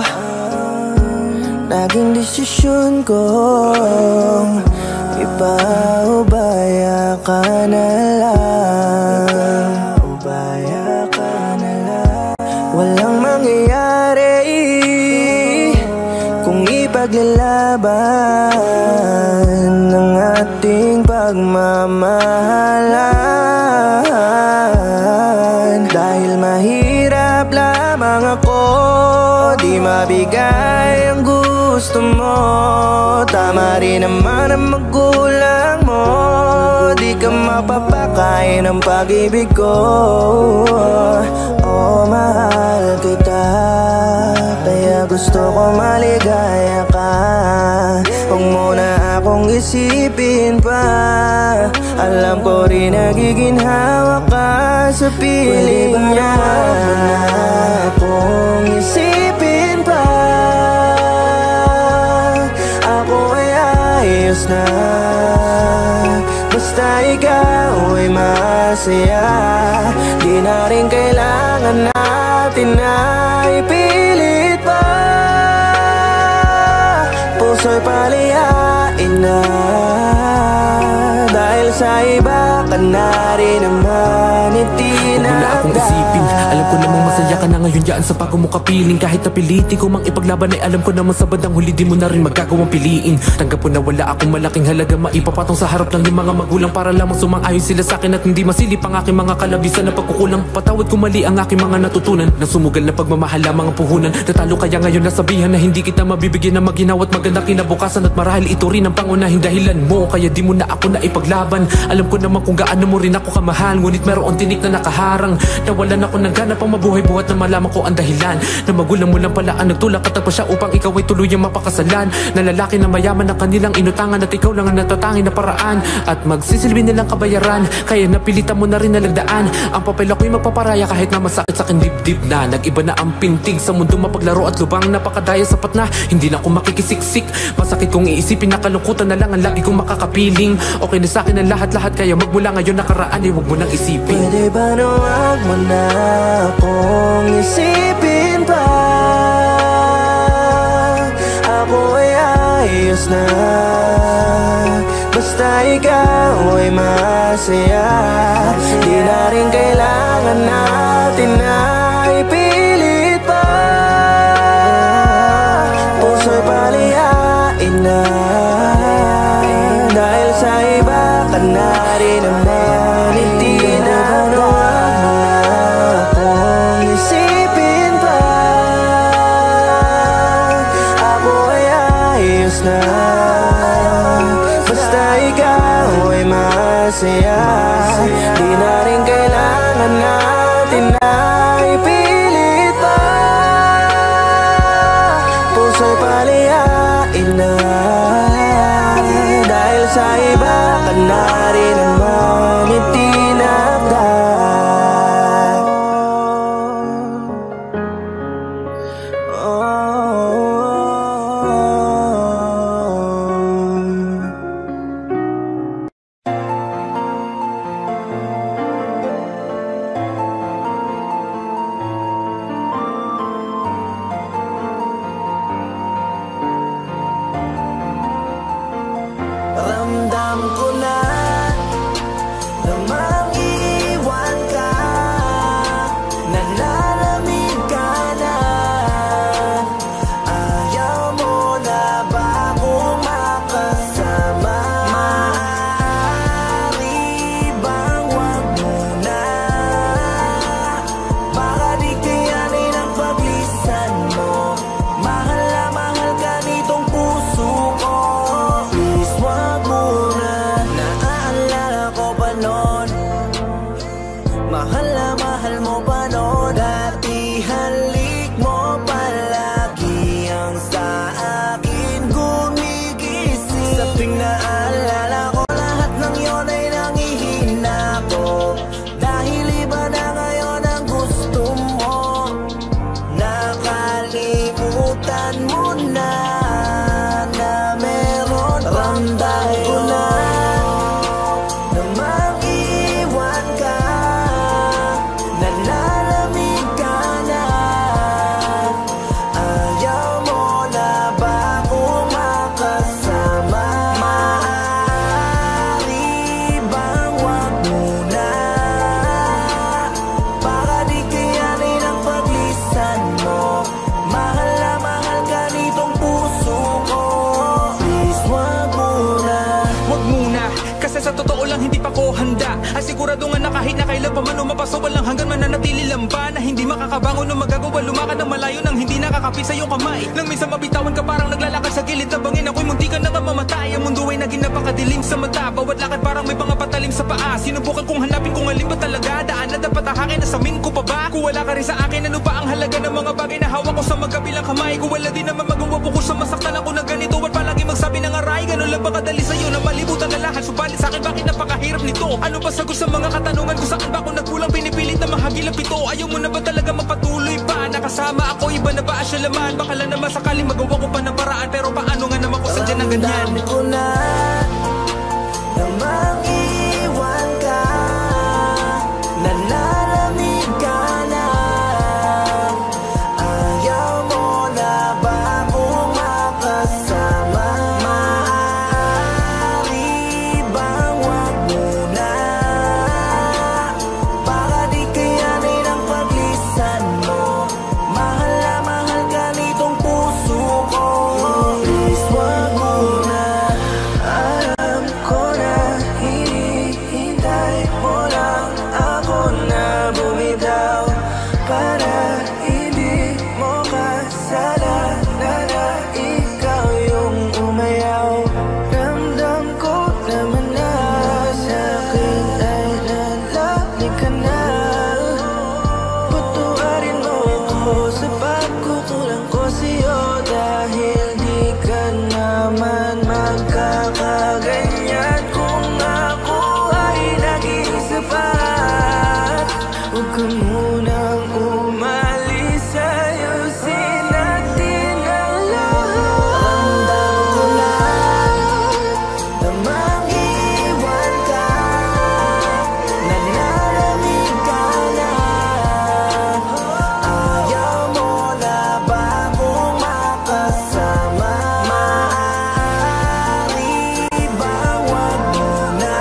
naging desisyon ko, ipaubaya ka na lang. Ubaya ka na lang. laban ng ating pagmamahalan. Dahil mahirap lamang ako, di mabigay ang gusto mo. Tama rin naman ang magulang mo, di ka mapapakain ng pag-ibig ko. Oh, mahal kita, kaya gusto ko maligaya ka. Huwag mo na akong isipin pa, alam ko rin nagiginhawa ka sa piling niya. Huwag mo na akong isipin pa, ako ay ayos na, basta ikaw ay masaya. Di na rin kailangan natin na ipilit pa, puso'y palihain na, dahil sa iba ka na rin naman itinagda. Huwag mo na akong isipin, alam ko namang masaya ka na ngayon dyan sa bago mo kapiling. Kahit napilitin ko mang ipaglaban ay alam ko naman sa bandang huli di mo na rin magagawang piliin. Tanggap ko na wala akong malaking halaga maipapatong sa harap ng mga magulang, para lamang sumang-ayon sila sa akin at hindi masilip ang aking mga kalabisan na pagkukulang. Patawad ko mali ang aking mga natutunan, nang sumugal na pagmamahal ang mga puhunan. Natalo kaya ngayon nasabihan na hindi kita mabibigyan ng maginaw at magandang kinabukasan, at marahil ito rin ang pangunahing dahilan mo kaya di mo na ako na ipaglaban. Alam ko naman kung gaano mo rin ako kamahal, ngunit meron tinik na nakaharang. Nawalan ako ng gana pang mabuhay buhat na malaman ko ang dahilan, na magulang mo lang pala ang nagtulak at pa siya upang ikaw ay tuluyang mapakasalan. Na lalaki na mayaman ang kanilang inutangan at ikaw lang ang natatangin na paraan at magsisilbi nilang kabayaran. Kaya napilitan mo na rin nalagdaan ang papel, ako'y magpaparaya kahit na masakit sa akin dibdib na. Nag-iba na ang pintig sa mundo mapaglaro at lubang, napakadaya sapat na hindi na ako makikisiksik. Masakit kong iisipin na kalungkutan na lang ang lagi kong makakapiling. Okay na sa akin ang lahat-lahat, kaya magmula ngayon nakaraan ay huwag mo nang isipin. Pwede ba na huwag mo na akong isipin pa, ako ay ayos na, basta ikaw ay masaya. Di na rin kailangan natin na ipilit pa, puso'y palihain na, dahil sa iba ka na rin naman itinagda. Akong isipin pa, ako ay ayos na, basta ikaw ay masaya. Di na rin kailangan natin na ipilit pa, puso'y palihain na, dahil sa iba ka na rin naman itinagda. lang hindi pa ko handa. Ay sigurado nga na kahit na kailan pa man umapaso, walang hanggan mananatili lang ba na hindi makakabangon o magagawa lumakad ng malayo nang hindi nakakapit sa iyong kamay. Nang minsan mabitawan ka parang naglalakad sa gilid ng bangin, ako'y munti ka na nga mamatay. Ang mundo ay naging napakadilim sa mata, bawat lakad parang may mga patalim sa paa. Sinubukan kong hanapin kung alin ba talaga daan na dapat ahakin, nasamin ko pa ba? Kung wala ka rin sa akin, ano ba ang halaga ng mga bagay na hawak ko sa magkabilang kamay? Kung wala din naman magawa po ko sa masaktan ako na ganito at palagi magsabi ng aray, ganun lang ba kadali sa'yo na malibutan na lahat? Subalit sa'kin bakit napakahirap nito? Ano ba sagot sa mga katanungan ko? Saan ba ako nagkulang? Pinipilit na mahagilap ito. Ayaw mo na ba talaga magpatuloy pa? Nakasama ako, iba na ba asya laman? Baka lang naman sakaling magawa ko pa ng paraan, pero paano nga naman ko sadya ng ganyan? Ramdam ko na mag-iwan ka, nalalamig ka na. Ayaw mo na ba akong makasama? Maaari bang wag muna? Baka di kayanin ang paglisan mo. Mahal na mahal ka nitong puso ko. Please wag muna. Alam ko na hinihintay mo lang ako na bumitaw, para hindi mo kasalanan na ikaw yung umayaw. Ramdam ko naman na sa'kin ay nalalig ka na. Patuwarin mo ako sa pagkukulang ko sa'yo, dahil di ka naman magkakaganyan kung ako ay naging sapat. Huwag ka munang umalis, ayusin natin ang lahat. Ramdam ko lang na mag-iwan ka, nalalamig ka na. Ayaw mo na ba akong makasama? Maaari bang wag muna?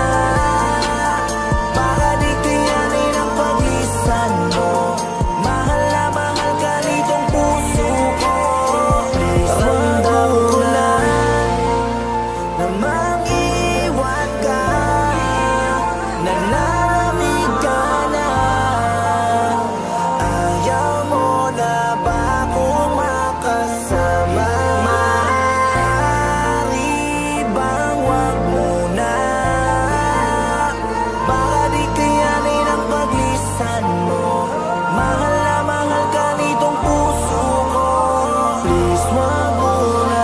Baka di kayanin ang paglisan mo. Mahal na mahal ka nitong puso ko. Ramdam ko lang na mag-iwan ka, nalalamig ka na. Ayaw mo na ba akong makasama? Maaari bang wag muna? Baka di kayanin ang paglisan mo. Mahal na mahal ka nitong puso ko. Please wag muna.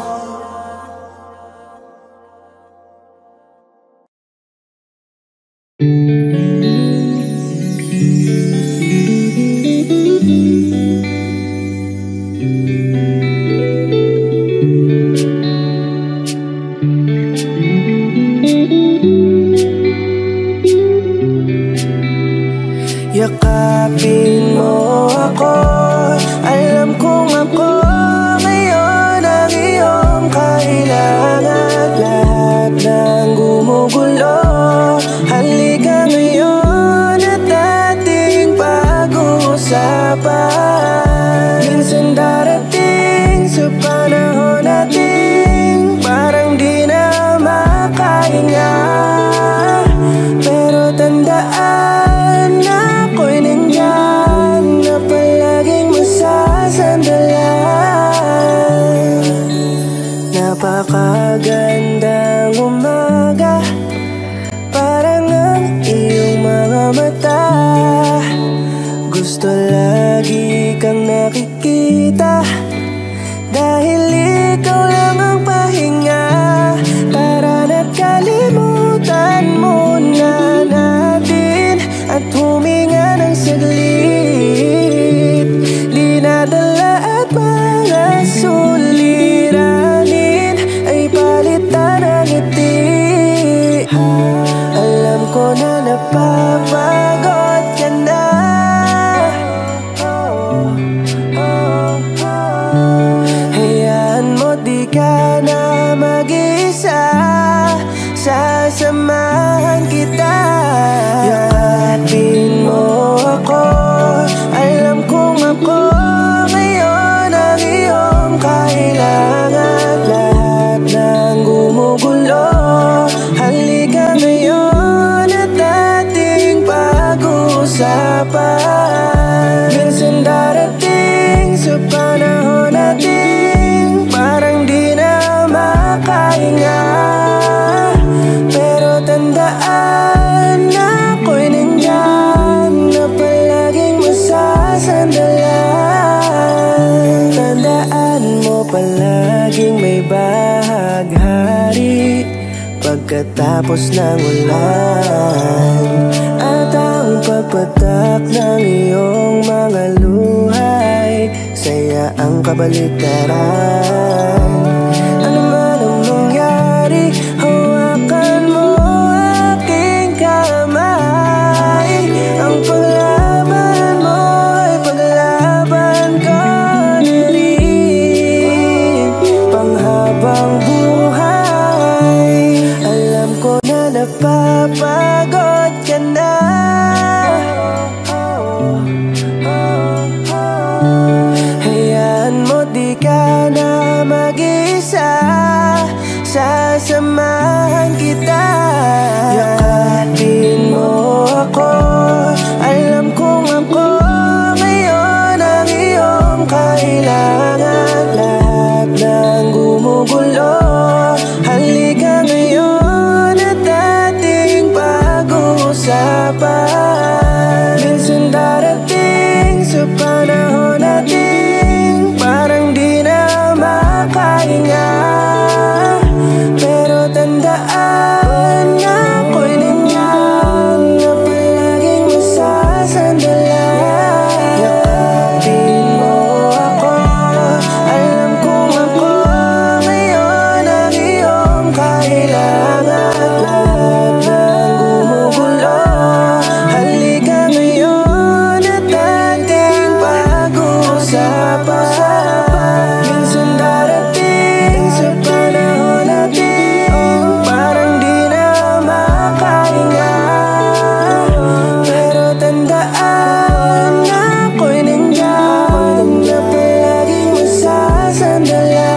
Yakapin mo ako, alam kong ako ngayon ang iyong kailangan. Lahat ng gumugulo, halika ngayon at ating pag-uusapan. Minsan darating sa panahon natin, parang di na makahinga. Pero tandaan na ako'y nandyan, na palaging masasandalan. Napakagandang umaga, parang ang iyong mga mata. Gusto lagi kang nakikita, dahil ikaw lang ang pahinga. Para na't kalimutan muna natin at huminga ng saglit. Dinadala at mga suliranin ay palitan ng ngiti. Alam ko na napapagod ka na. Hayaan mo, di ka na mag-isa, sasamahan kita. Yakapin mo ako, alam kong ako ngayon ang iyong kailangan. Lahat ng gumugulo, halika ngayon maghari pagkatapos ng ulan. At ang pagpatak ng iyong mga luhay, saya ang kabaliktaran. Ano man ang mangyari, hawakan mo aking kamay. Ang paglaban mo ay paglaban ko na rin, panghabang buhay. Alam ko na napapagod ka na, hayaan mo di ka na mag-isa, sasamahan kita. Yakapin mo ako, alam kong ako ngayon ang iyong kailangan. Lahat ng gumugulo, halika ngayon at ating pag-uusapan. Minsan darating sa panahon natin, parang di na makahinga. Pero tandaan na ako'y nandiyan, na palaging masasandala. Yakapin mo ako, alam kong ako ngayon ang iyong kailangan. Lahat ng gumugulo, halika ngayon at ating pag-uusapan. Minsan darating sa panahon natin, parang di na makahinga. Pero tandaan na ako'y nandiyan, na palaging masasandala.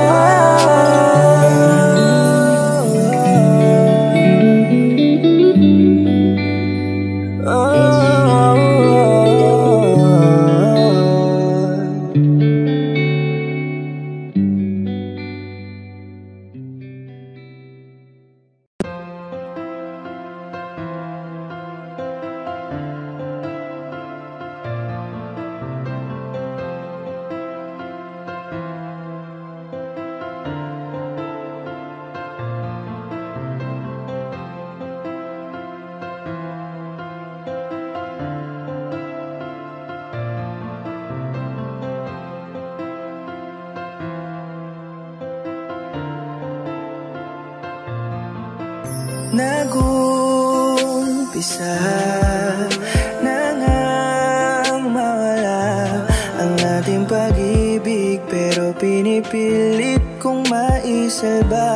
Nag-umpisa na ngang mawala ang ating pag-ibig, pero pinipilit kong maisalba.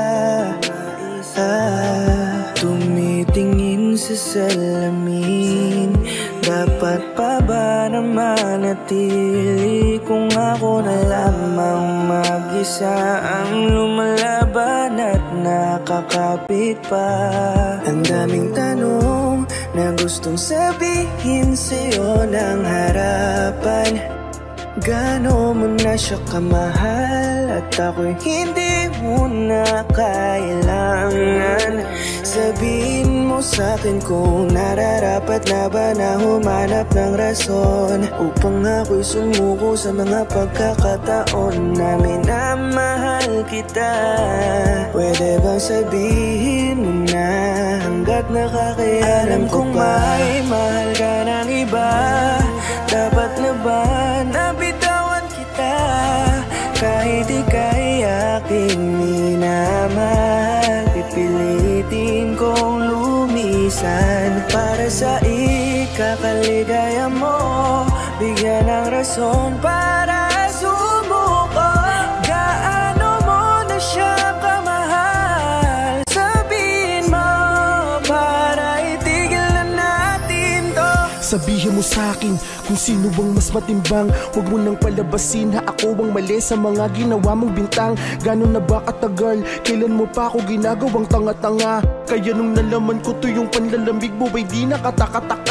Tumitingin sa salamin, dapat pa ba na manatili kung ako na lamang mag-isa ang lumalaban at nakakapit pa? Ang daming tanong na gustong sabihin sa'yo ng harapan. Gano mo na siya kamahal at ako'y hindi mo na kailangan. Sabihin mo sa'kin kung nararapat na ba na humanap ng rason upang ako'y sumuko sa mga pagkakataon na minamahal kita. Pwede bang sabihin mo na hanggat nakakaya? Alam kong may mahal ka ng iba, dapat na ba nabitawan kita? Kahit ika'y aking minamahal, pipilitin kong lumisan para sa ikakaligaya mo. Bigyan ng rason para sumuko. Gaano mo na siya kamahal? Sabihin mo para itigil na natin to. Sabihin mo sa'kin kung sino bang mas matimbang. Huwag mo nang palabasin na ako ang mali sa mga ginawa mong bintang. Gano'n na ba katagal? Kailan mo pa ako ginagawang tanga-tanga? Kaya nung nalaman ko to yung panlalamig mo ay di nakatakataka.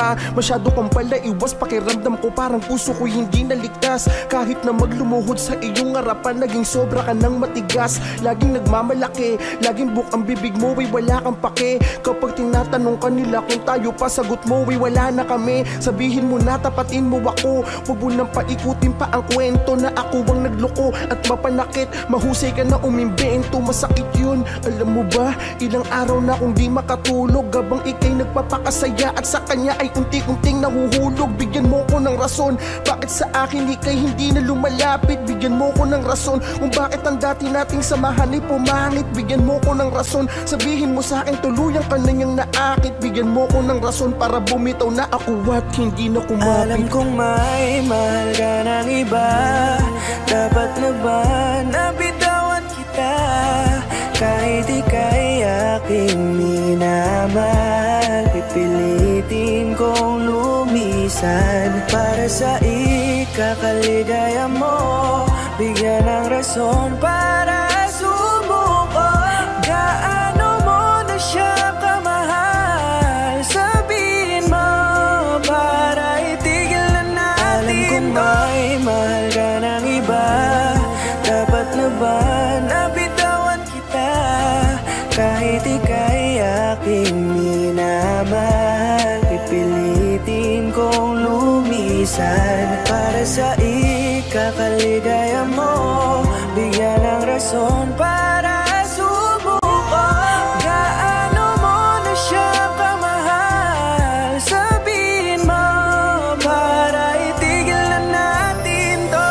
ka. Masyado kang palaiwas, pakiramdam ko parang puso ko hindi naligtas. Kahit na maglumuhod sa iyong harapan, naging sobra ka ng matigas. Laging nagmamalaki, laging bukang bibig mo, wala kang pake. Kapag tinatanong kanila kung tayo pa, sagot mo, wala na kami. Sabihin mo na, tapatin mo ako. Huwag mo nang paikutin pa ang kwento na ako ang nagloko at mapanakit. Mahusay ka na umimbento, masakit yun. Alam mo ba, ilang araw na kung di makatulog, habang ikay nagpapakasaya at sa kanya ay unti-unting nahuhulog. Bigyan mo ko ng rason, bakit sa akin ikay hindi na lumalapit. Bigyan mo ko ng rason, kung bakit ang dati nating samahan ay pumangit. Bigyan mo ko ng rason, sabihin mo sa akin tuluyan ka na niyang naakit. Bigyan mo ko ng rason para bumitaw na ako at hindi na kumapit. Alam kong may mahal ka ng iba, dapat na ba nabitawan kita? Kahit ika'y aking minamahal, pipilitin kong lumisan para sa ikakaligaya mo. Bigyan ng rason para sumuko. Gaano mo na siya kamahal? Sabihin mo para itigil na natin. Alam kong may mahal ka ng iba, dapat na ba nabitawan kita? Kahit ika'y aking minamahal, pipilitin kong lumisan para sa ikakaligaya mo. Bigyan ng rason para sumuko. Gaano mo na siya kamahal? Sabihin mo para itigil na natin to.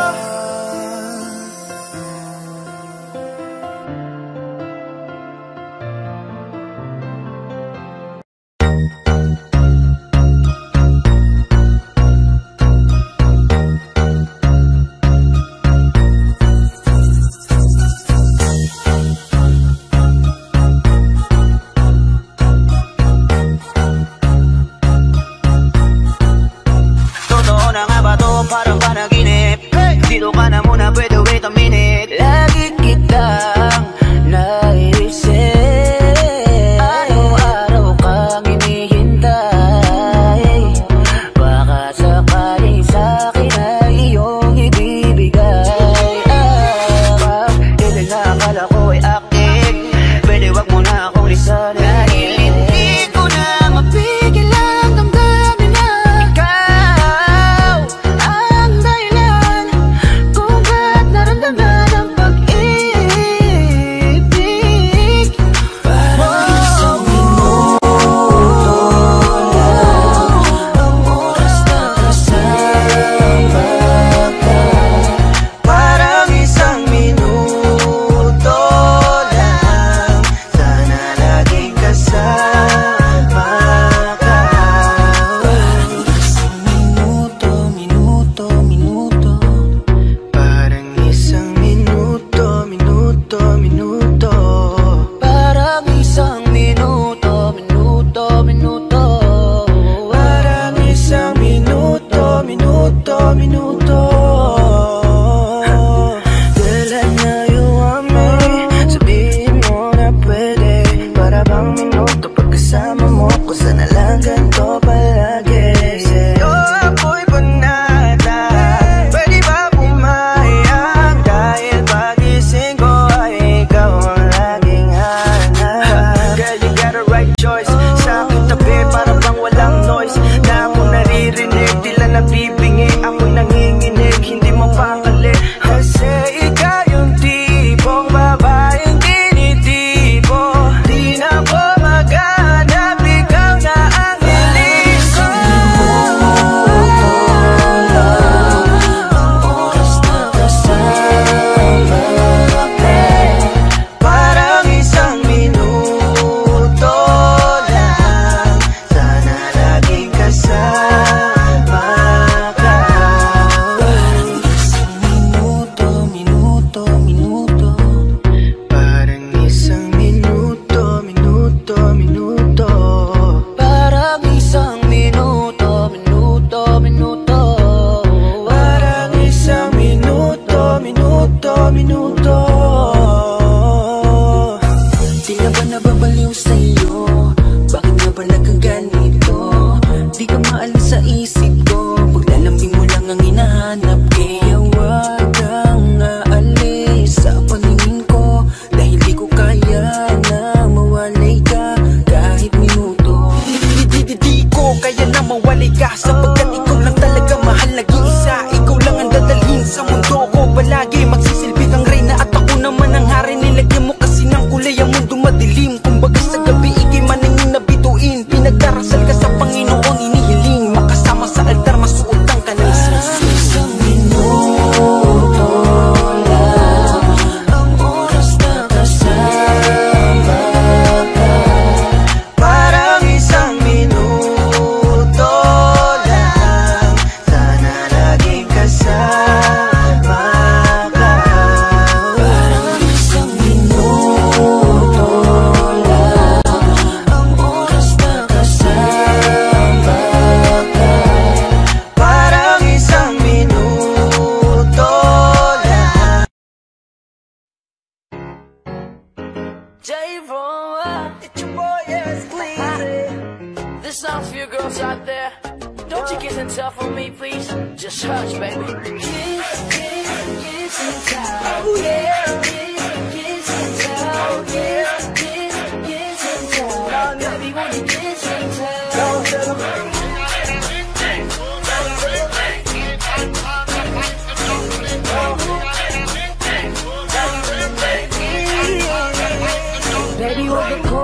Parang panaginip, dito ka na muna, pwede wait a minute. Lagi kitang naisip, araw-araw kang hinihintay. Baka sakaling sa'kin ay iyong ibibigay. Ilan na akala ko ay acting, pwede wag mo na akong lisanin. Dahil hindi ko na mapigil ang damdamin na ikaw ang dahilan kung ba't naramdaman ang pag-ibig. Parang isang minuto lang ang oras na kasama ka. Parang isang minuto lang, sana laging kasama ka. Parang isang minuto, minuto, minuto. Parang isang minuto, minuto, minuto. Parang isang minuto, minuto, minuto. Parang isang minuto, minuto, minuto. Girl, I know you want me, sabihin mo na pwede. Para bang minuto pagkasama mo ko, sana lang ganito palagi. Sa'yo ako'y panata, pwede ba pumayag? Dahil pagising ko ay ikaw ang laging hanap. Girl, you got a right choice, sa aking tabi para bang walang noise. Na ako naririnig, tila nabibingi, ako'y nanginginig, hindi mapakali. Kasi ikaw yung tipong babaeng tinitipo, di na ko maghanap, ikaw na ang hiling ko. Ang oras na kasama ka. Parang isang minuto lang, sana laging kasama ka. Isang minuto, minuto, minuto. Parang isang minuto, minuto, minuto. Parang isang minuto, minuto, minuto. Parang isang minuto, minuto, minuto. Di na ba nababaliw sa'yo? Bakit nga ba nagkaganito? Di ka maalam dilim. Kumbaga sa gabi ikay maningin na bituin. Pinagdarasal ka sa Panginoon, inihiling makasama sa altar, masuot ang kanyang susi. Isang minuto lang ang oras na kasama ka. Parang isang minuto lang, sana laging kasama ka. Parang isang minuto lang ang oras na kasama ka. Parang isang minuto lang. J-Roll, It's your boy, yes, please. this song's for you girls out there. Don't you kiss and tell for me, please. Just hush, baby. Kiss, kiss, kiss and tell. Oh yeah. Kiss, kiss and tell. Kiss, kiss, kiss and tell. Baby, won't you kiss and tell? Baby, huwag ako.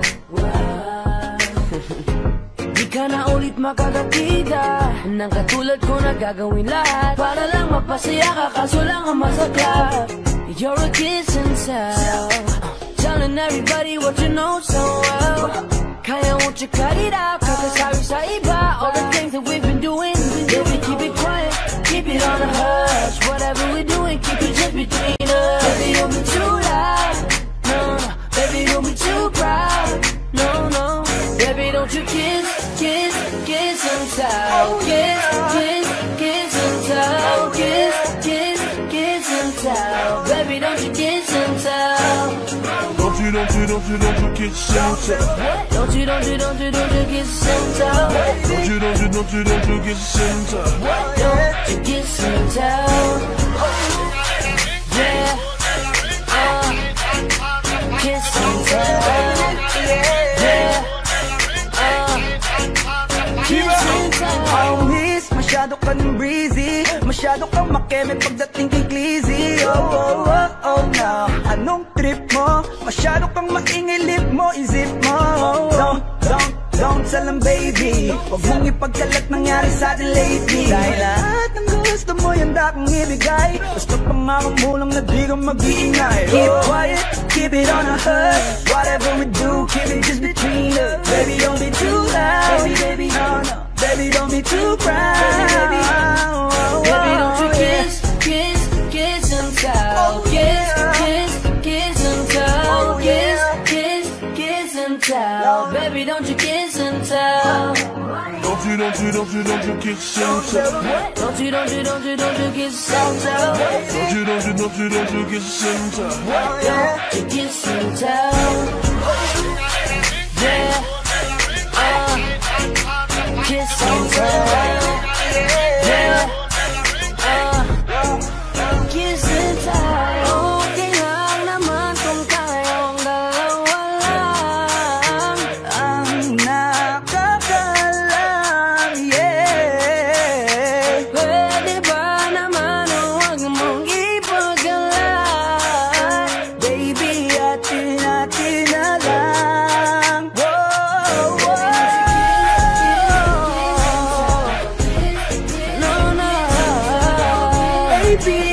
Di ka na ulit makagatida nang katulad ko na gagawin lahat para lang mapasaya ka, kaso lang ang masaklap. You're a kiss and tell, telling everybody what you know so well. Kaya won't you cut it out, kakasabi sa iba all the things that we've been doing. Baby, keep it quiet, keep it on the hush. Whatever we're doing, keep it just between us. Baby, don't be too loud, no, no. Baby, don't be too proud, no, no. Baby, don't you kiss, kiss, kiss and tell. Kiss, kiss, kiss and tell. Kiss, kiss, kiss and tell. Baby, don't you kiss and tell. Don't you kiss and tell. Don't you kiss and tell. Don't you kiss and tell. Don't you kiss and tell. Yeah. Kiss and tell. Yeah. Kiss and tell. Oh miss, masyado ka ng breezy, masyado kang makeme pagdating kay Clizzy. Oh, oh, oh, oh, now anong trip mo? Masyado kang maingay, lip mo, isip mo. Don't tell them baby, huwag mong ipagkalat nangyari sa atin lately. Dahil lahat ng gusto mo yan akong ibigay, basta pangako mo lang na di ka mag-iingay. Keep quiet, keep it on a hush. Whatever we do, keep it just between us. Baby, don't be too loud. Baby, no, no. Baby, don't be too proud. Baby, don't you kiss, kiss, kiss and tell. Kiss, kiss, kiss and tell. Kiss, kiss, kiss and tell. Baby, don't you kiss and tell. Don't you kiss and tell. Don't you kiss and tell. Don't you kiss and tell. Don't you kiss and tell. Yeah. Kiss and tell. Yeah. Kiss and tell. Okay lang naman kung tayong dalawa lang ang nakakalam, yeah. Pwede ba naman huwag mong ipagkalat? Baby, atin na lang. Whoa, whoa. No, no. Baby,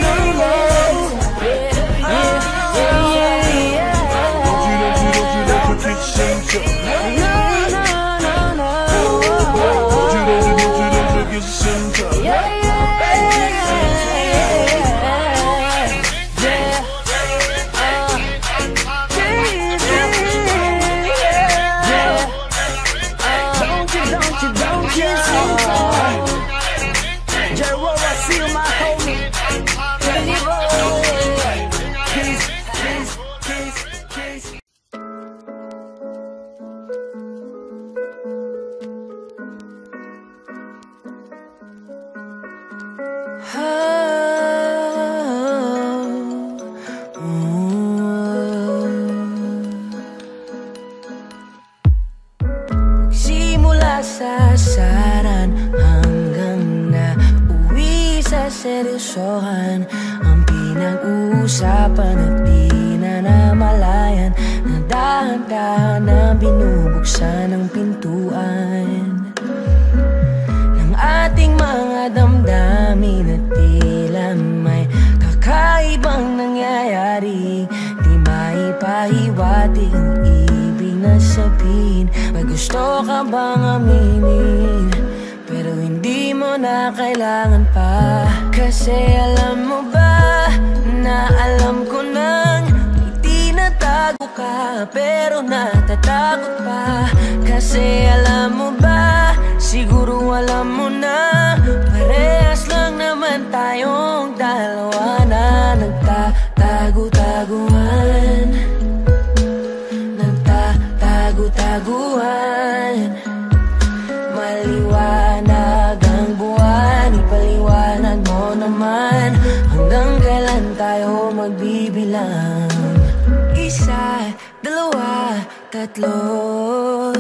Simula sa asaran hanggang na uwi sa seryosohan, ang pinag-uusapan at pinanamalayan na Dahan-dahan na binubuksan ang pintuan ng ating mga damdamin at tila may kakaibang nangyayari. Di maipahiwatig ang ibig na sabihin. May gusto ka bang aminin? Pero hindi mo na kailangan pa. Kasi alam mo ba na alam ko nang may tinatago ka, pero natatakot pa. Kasi alam mo ba, siguro alam mo na, parehas lang naman tayong dalawa na nagtatago-taguan. Nagtatago-taguan. Maliwanag ang buwan, ipaliwanag mo naman. Hanggang kailan tayo magbibilang? Isa, dalawa, tatlo.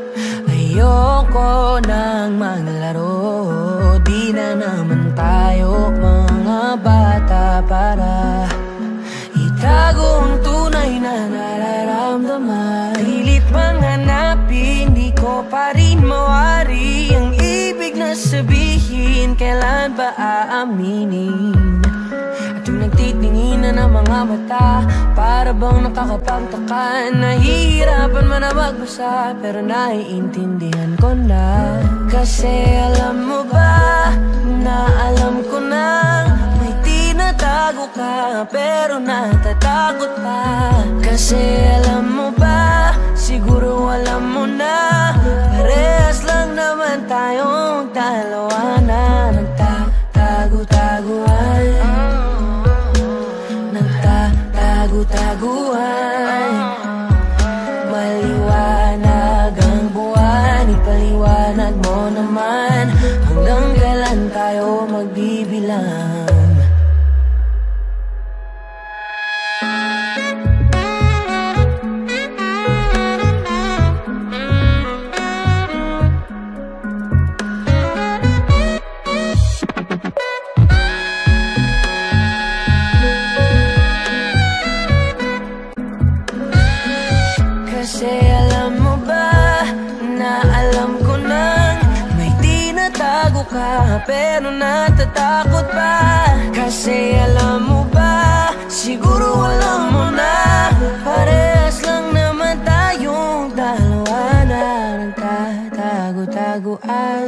Ayoko nang maglaro. Di na naman tayo mga bata para itago ang tunay na nararamdaman. Pilit mang hanapin, di ko pa rin mawari ang ibig na sabihin. Kailan ba aaminin? At yung nagtitingin na ng mga mata, para bang nakakapagtaka. Nahihirapan man na magbasa, pero naiintindihan ko na. Kasi alam mo ba na alam ko na may tinatago ka, pero natatakot pa. Kasi alam mo ba, siguro alam mo na, parehas lang naman tayong dalawa na nagtatago-taguan. Nagtatago-taguan. Maliwanag ang buwan, ipaliwanag mo naman. Hanggang kailan tayo magbibilang? Kasi alam mo ba na alam ko nang may tinatago ka, pero natatakot pa. Kasi alam mo ba, siguro alam mo na, parehas lang naman tayong dalawa na nagtatago-taguan.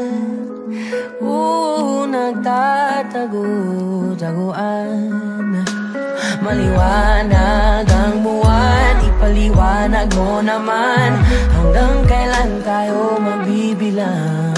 Nagtatago-taguan. Maliwanag ang buwan, ipaliwanag mo naman. Hanggang kailan tayo magbibilang?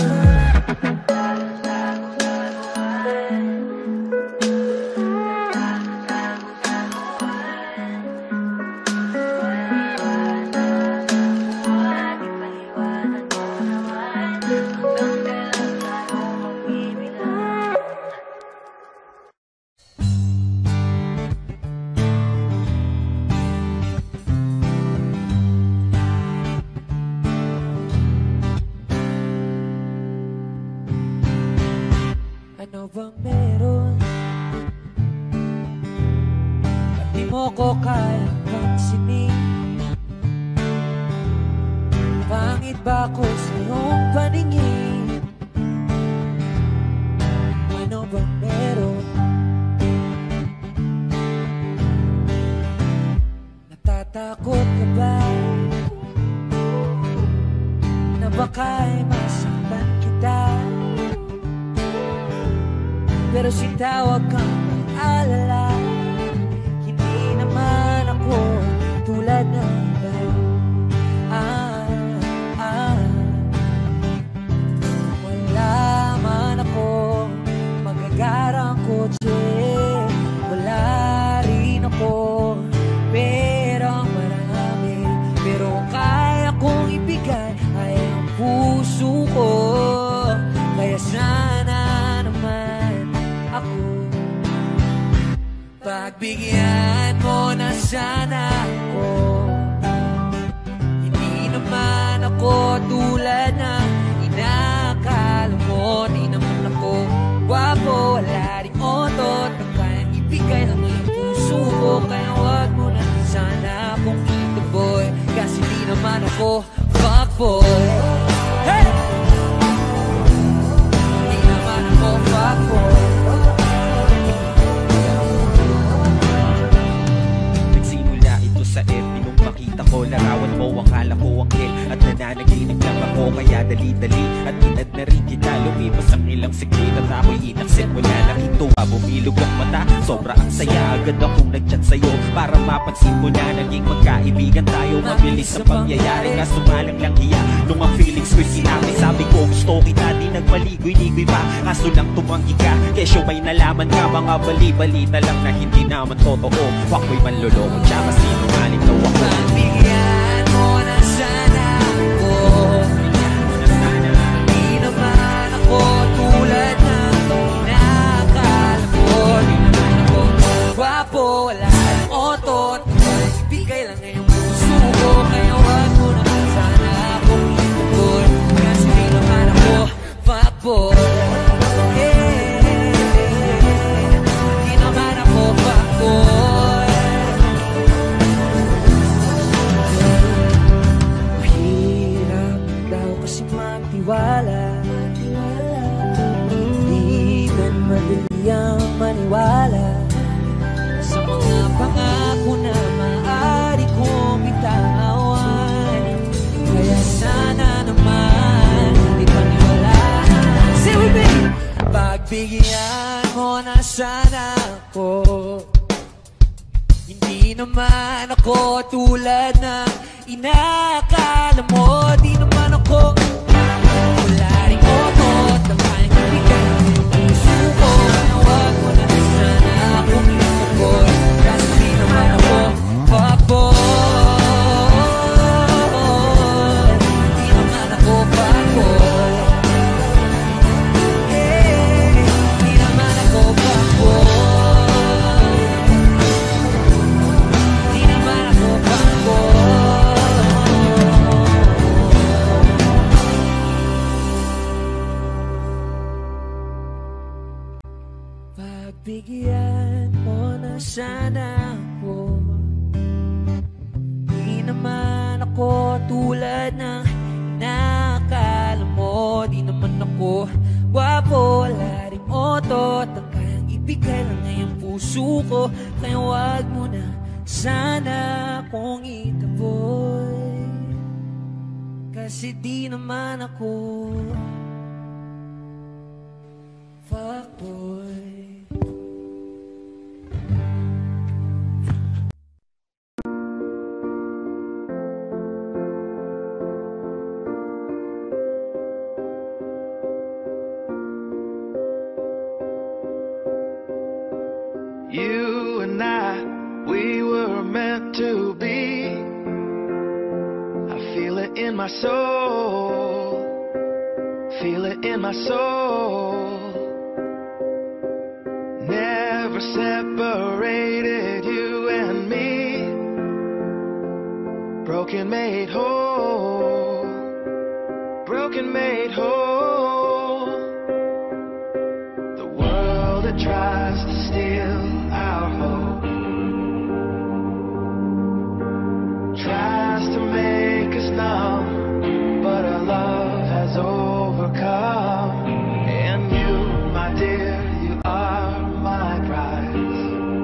Ano bang meron? Ba't di mo ko kayang pansinin? Pangit ba ko sa iyong paningin? Ano bang meron? Natatakot ka ba na baka'y masaktan kita? Pero sinta, huwag kang mag-alala, hindi naman ako tulad ng iba. Wala man ako magagarang kotse, wala rin ako perang marami, pero kaya kong ibigay ay ang puso ko. Kaya sana pagbigyan mo na sana ako. Hindi naman ako tulad na inakala mo. Di naman ako gwapo, wala rin otot, kayang ibigay lang ang puso ko. Kaya wag mo na sana akong ito, boy, kasi ako fuckboy. Hey! Di naman ako fuckboy. Nagsimula ito sa FB nung makita ko, larawan mo, akala ko anghel at nananaginip lang ako, kaya dali-dali at inad na rin kita. Lumipas ang ilang siklit at ako'y inaksit, wala na hintuwa, bumilog ang mata, sobra ang saya. Agad akong nag-chat sa'yo para mapansin mo na naging magkaibigan tayo. Mabilis ang pangyayari, kaso malang lang hiya nung ang feelings ko'y sinabi. Sabi ko gusto kita, di nagmaligoy-ligoy pa, kaso lang tumanggi ka. Kesyo may nalaman ka, mga bali-balita lang na hindi naman totoo. Wako'y manloloko, tsaka sinungaling daw ako. Pagbigyan mo na sana ako, di naman ako tulad ng pinakala mo. Di naman ako gwapo, wala ng otot, ibigay lang ngayong puso ko. Kaya wag mo naman sana akong itukoy, kasi di naman ako fuckboy. Di naman ako fuckboy. Mahirap daw kasi magtiwala, di man madali ang maniwala sa mga pangako na maaari kong bitawan. Kaya sana naman di paniwalaan. Say with me! Pagbigyan mo na sana ako, hindi naman ako tulad ng inakala mo. Di naman ako wala rin otot na kayang ibigay ang puso ko. Kaya wag mo na sana akong itukoy, kasi di naman ako fuckboy. Di naman ako fuckboy. Di naman ako fuckboy. Di naman ako pagbigyan mo na sana ako, di naman ako tulad ng nakakala mo. Di naman ako gwapo, wala rin otot ang kayang ibigay lang ngayong puso ko. Kaya wag mo na sana akong itaboy, kasi di naman ako fuckboy. You and I, we were meant to be. I feel it in my soul, feel it in my soul. Never separated, you and me. Broken made whole, broken made whole. The world that tries to steal our hope tries to make us numb, but our love has overcome. And you, my dear, you are my prize.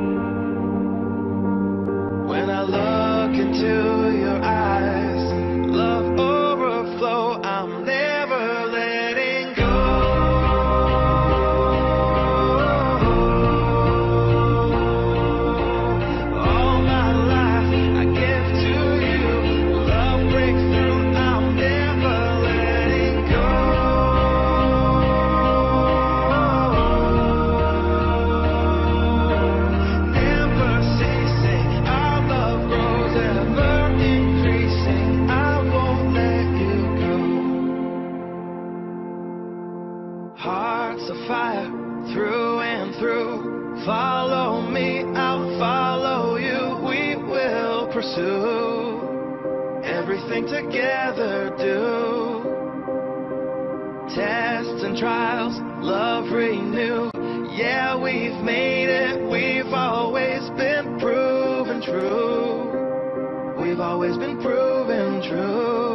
When I look into your eyes, love overflow, I'm never letting go. All my life I give to you, love breaks through, I'm never letting go. Never ceasing, our love grows ever increasing, I won't let you go. Hearts of fire through and through, follow me, I'll follow you, we will pursue everything together, do tests and trials, love renew. Yeah, we've made it, we've always been proven true, we've always been proven true.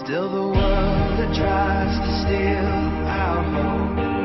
Still the world that tries to steal our hope.